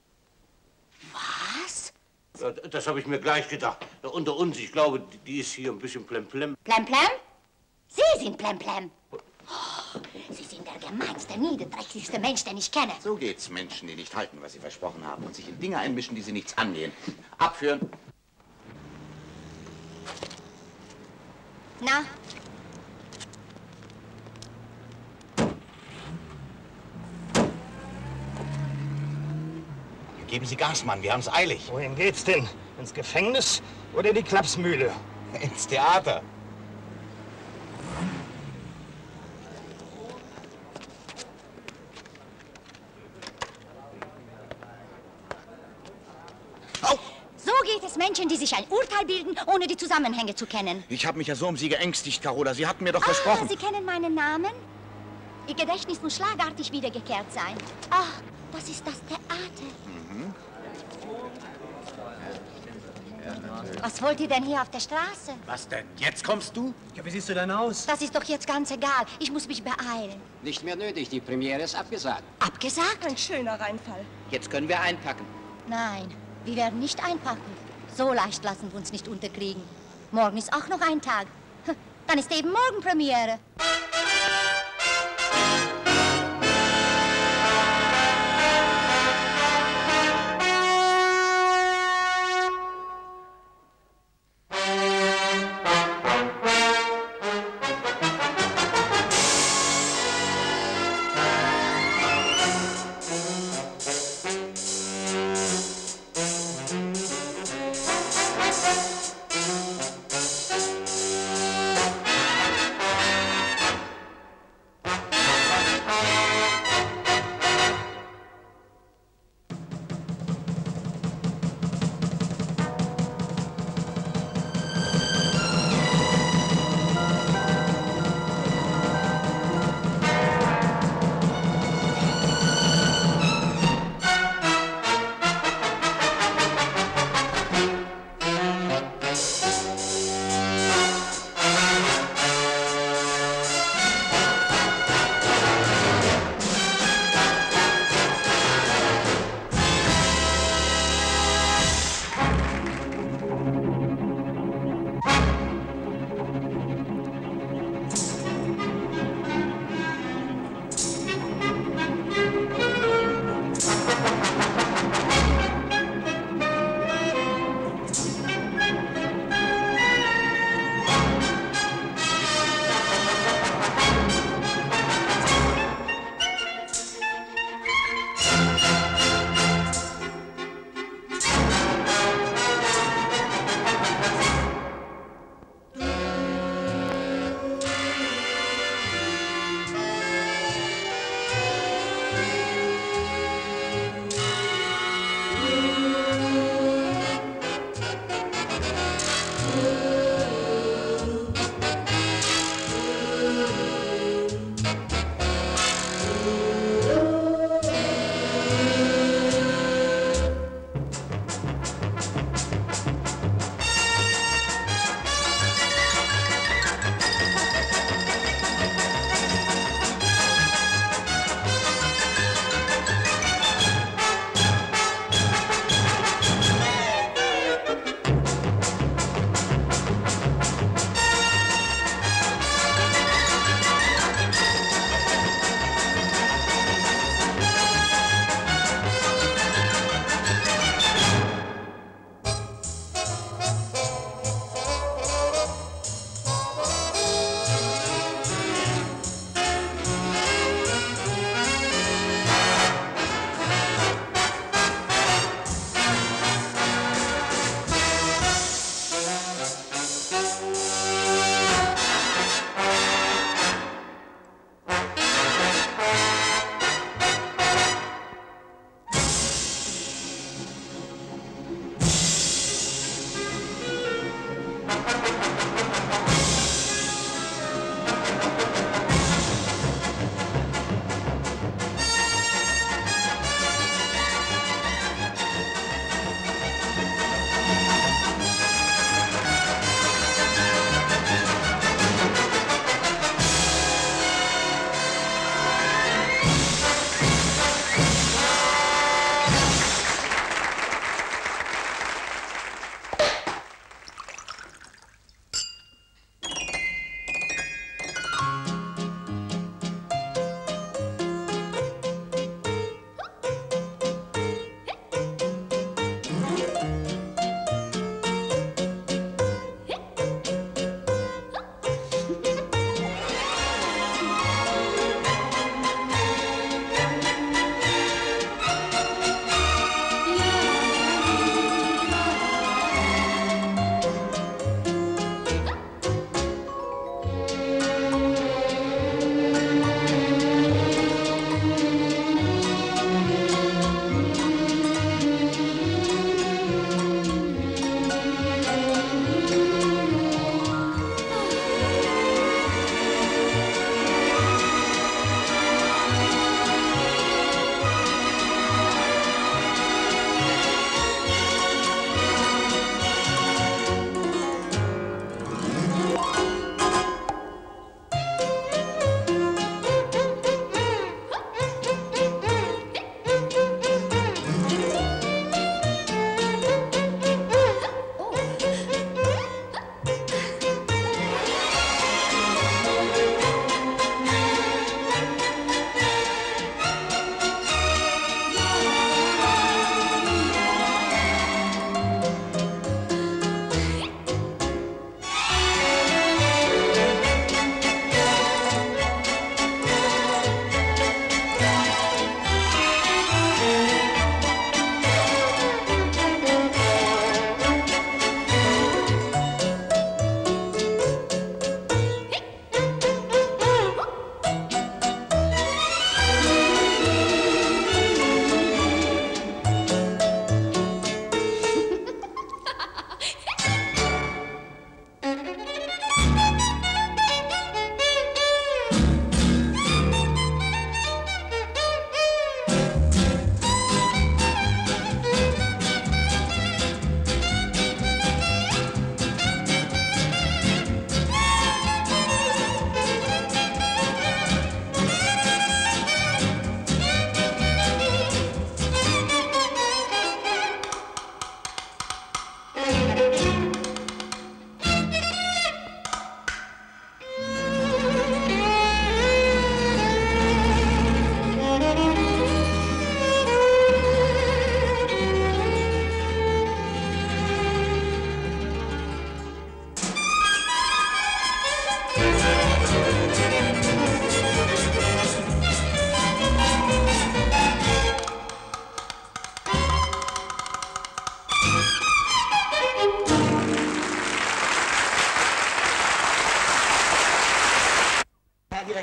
Was? Ja, das habe ich mir gleich gedacht. Ja, unter uns, ich glaube, die ist hier ein bisschen plemplem. Plemplem? Sie sind Plemplem. Oh, Sie sind der gemeinste, niederträchtigste Mensch, den ich kenne. So geht's Menschen, die nicht halten, was sie versprochen haben und sich in Dinge einmischen, die sie nichts angehen. Abführen. Na? Geben Sie Gas, Mann, wir haben's eilig. Wohin geht's denn? Ins Gefängnis oder in die Klapsmühle? Ins Theater. So geht es Menschen, die sich ein Urteil bilden, ohne die Zusammenhänge zu kennen. Ich habe mich ja so um Sie geängstigt, Carola. Sie hatten mir doch versprochen. Sie kennen meinen Namen? Ihr Gedächtnis muss schlagartig wiedergekehrt sein. Ach, das ist das Theater. Mhm. Was wollt ihr denn hier auf der Straße? Was denn? Jetzt kommst du? Ja, wie siehst du denn aus? Das ist doch jetzt ganz egal. Ich muss mich beeilen. Nicht mehr nötig, die Premiere ist abgesagt. Abgesagt? Ein schöner Reinfall. Jetzt können wir einpacken. Nein, wir werden nicht einpacken. So leicht lassen wir uns nicht unterkriegen. Morgen ist auch noch ein Tag. Dann ist eben morgen Premiere.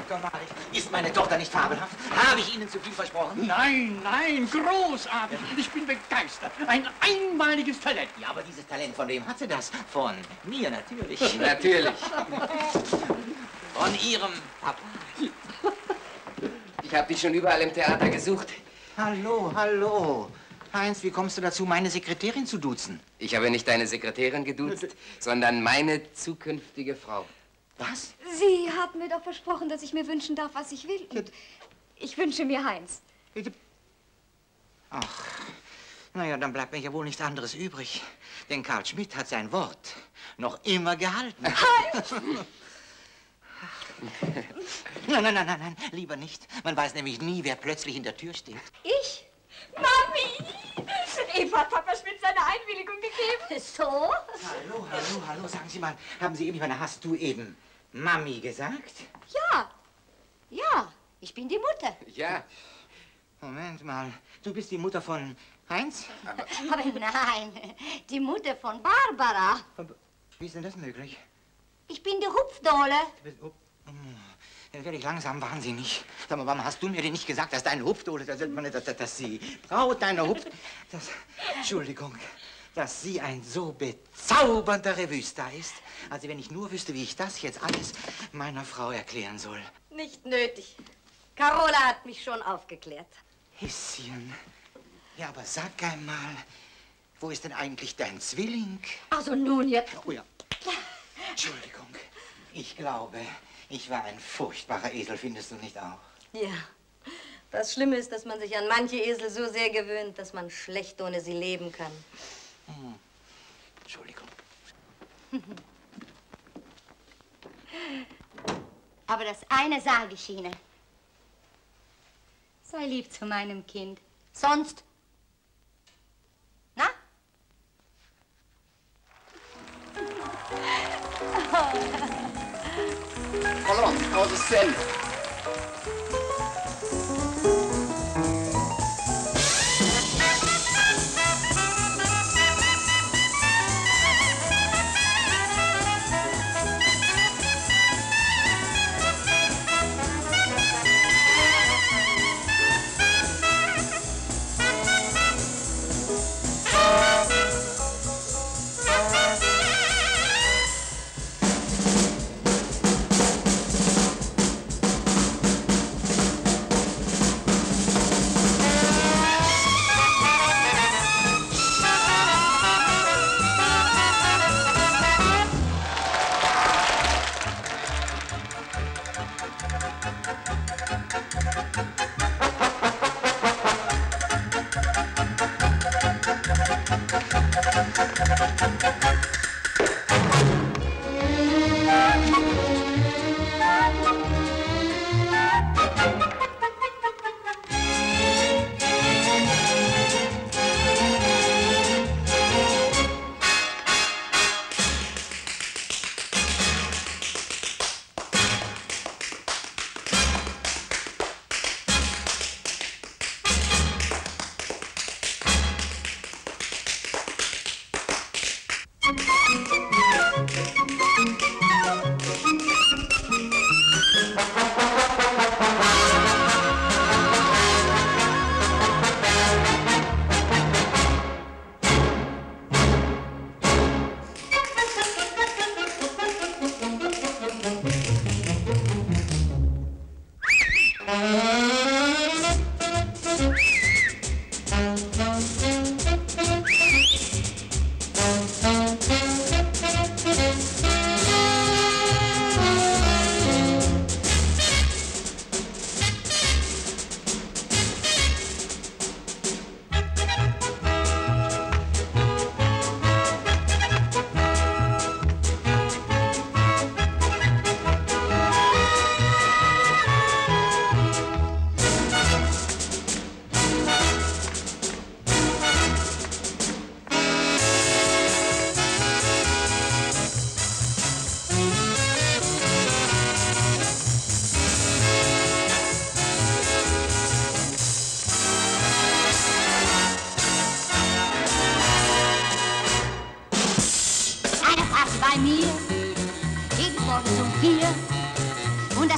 Dr. Marich, ist meine Tochter nicht fabelhaft? Habe ich Ihnen zu viel versprochen? Nein, nein, großartig. Und ich bin begeistert. Ein einmaliges Talent. Ja, aber dieses Talent, von wem hat sie das? Von mir natürlich. Natürlich. Von Ihrem Papa. Ich habe dich schon überall im Theater gesucht. Hallo, hallo. Heinz, wie kommst du dazu, meine Sekretärin zu duzen? Ich habe nicht deine Sekretärin geduzt, sondern meine zukünftige Frau. Was? Sie haben mir doch versprochen, dass ich mir wünschen darf, was ich will. Und ich wünsche mir Heinz. Ach, naja, dann bleibt mir ja wohl nichts anderes übrig. Denn Karl Schmidt hat sein Wort noch immer gehalten. Heinz! Nein, lieber nicht. Man weiß nämlich nie, wer plötzlich in der Tür steht. Ich? Mami! Eva hat Papa Schmidt seine Einwilligung gegeben. So? Hallo, sagen Sie mal, haben Sie eben, hast du eben Mami gesagt? Ja, ich bin die Mutter. Ja. Moment mal, du bist die Mutter von Heinz? Aber nein, die Mutter von Barbara. Wie ist denn das möglich? Ich bin die Hupfdohle. Dann werde ich langsam wahnsinnig. Sag mal, warum hast du mir denn nicht gesagt, dass dein Hupfdohle, dass sie Braut deiner Entschuldigung, dass sie ein so bezaubernder Revue-Star ist. Also wenn ich nur wüsste, wie ich das jetzt alles meiner Frau erklären soll. Nicht nötig. Carola hat mich schon aufgeklärt. Häschen, ja, aber sag einmal, wo ist denn eigentlich dein Zwilling? Also nun jetzt. Oh ja. Entschuldigung, ich glaube, ich war ein furchtbarer Esel, findest du nicht auch? Ja. Das Schlimme ist, dass man sich an manche Esel so sehr gewöhnt, dass man schlecht ohne sie leben kann. Entschuldigung. Aber das eine sage ich Ihnen. Sei lieb zu meinem Kind. Sonst... Na? Allons, aus der Szene.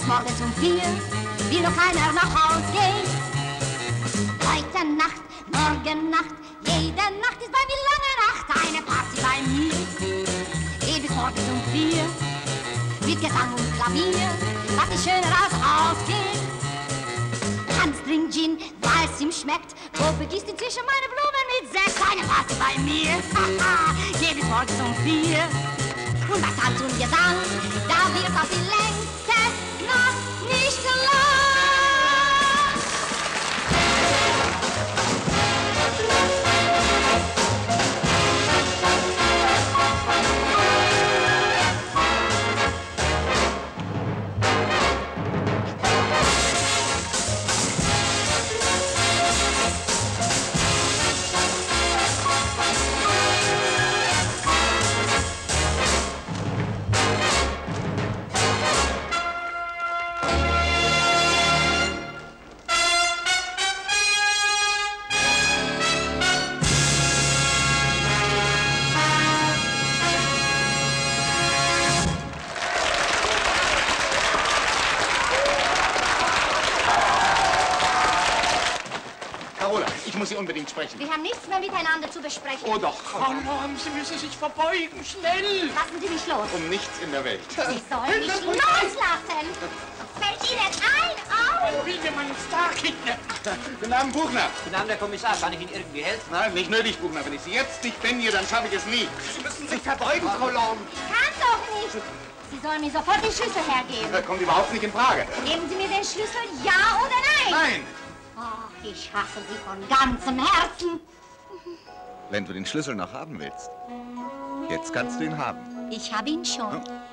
morgens um 4 will noch keiner nach Haus gehen. Heute Nacht, morgen Nacht, jede Nacht ist bei mir lange Nacht. Eine Party bei mir, bis morgens um 4. Mit Gesang und Klavier, was nicht schöner als ausgeht. Hans trinkt Gin, weil es ihm schmeckt. Bobe gießt inzwischen meine Blumen mit Sekt. Eine Party bei mir, haha, bis morgens um 4. Und bei Tanz und Gesang, da wird auf die längste noch nicht lang. Ich muss Sie unbedingt sprechen. Wir haben nichts mehr miteinander zu besprechen. Oh doch. Frau Lorm, Sie müssen sich verbeugen, schnell. Lassen Sie mich los. Um nichts in der Welt. Sie sollen mich loslassen. Fällt Ihnen ein auf? Wo will mir meinen Star kidnappen? Guten Abend, Buchner. Guten Abend, Herr Kommissar. Kann ich Ihnen irgendwie helfen? Nein, nicht nötig, Buchner. Wenn ich Sie jetzt nicht bändige, dann schaffe ich es nie. Sie müssen sich verbeugen, Frau Lorm. Kann doch nicht. Sie sollen mir sofort die Schlüssel hergeben. Das kommt überhaupt nicht in Frage. Geben Sie mir den Schlüssel, ja oder nein? Nein. Oh, ich hasse Sie von ganzem Herzen. Wenn du den Schlüssel noch haben willst, jetzt kannst du ihn haben. Ich habe ihn schon.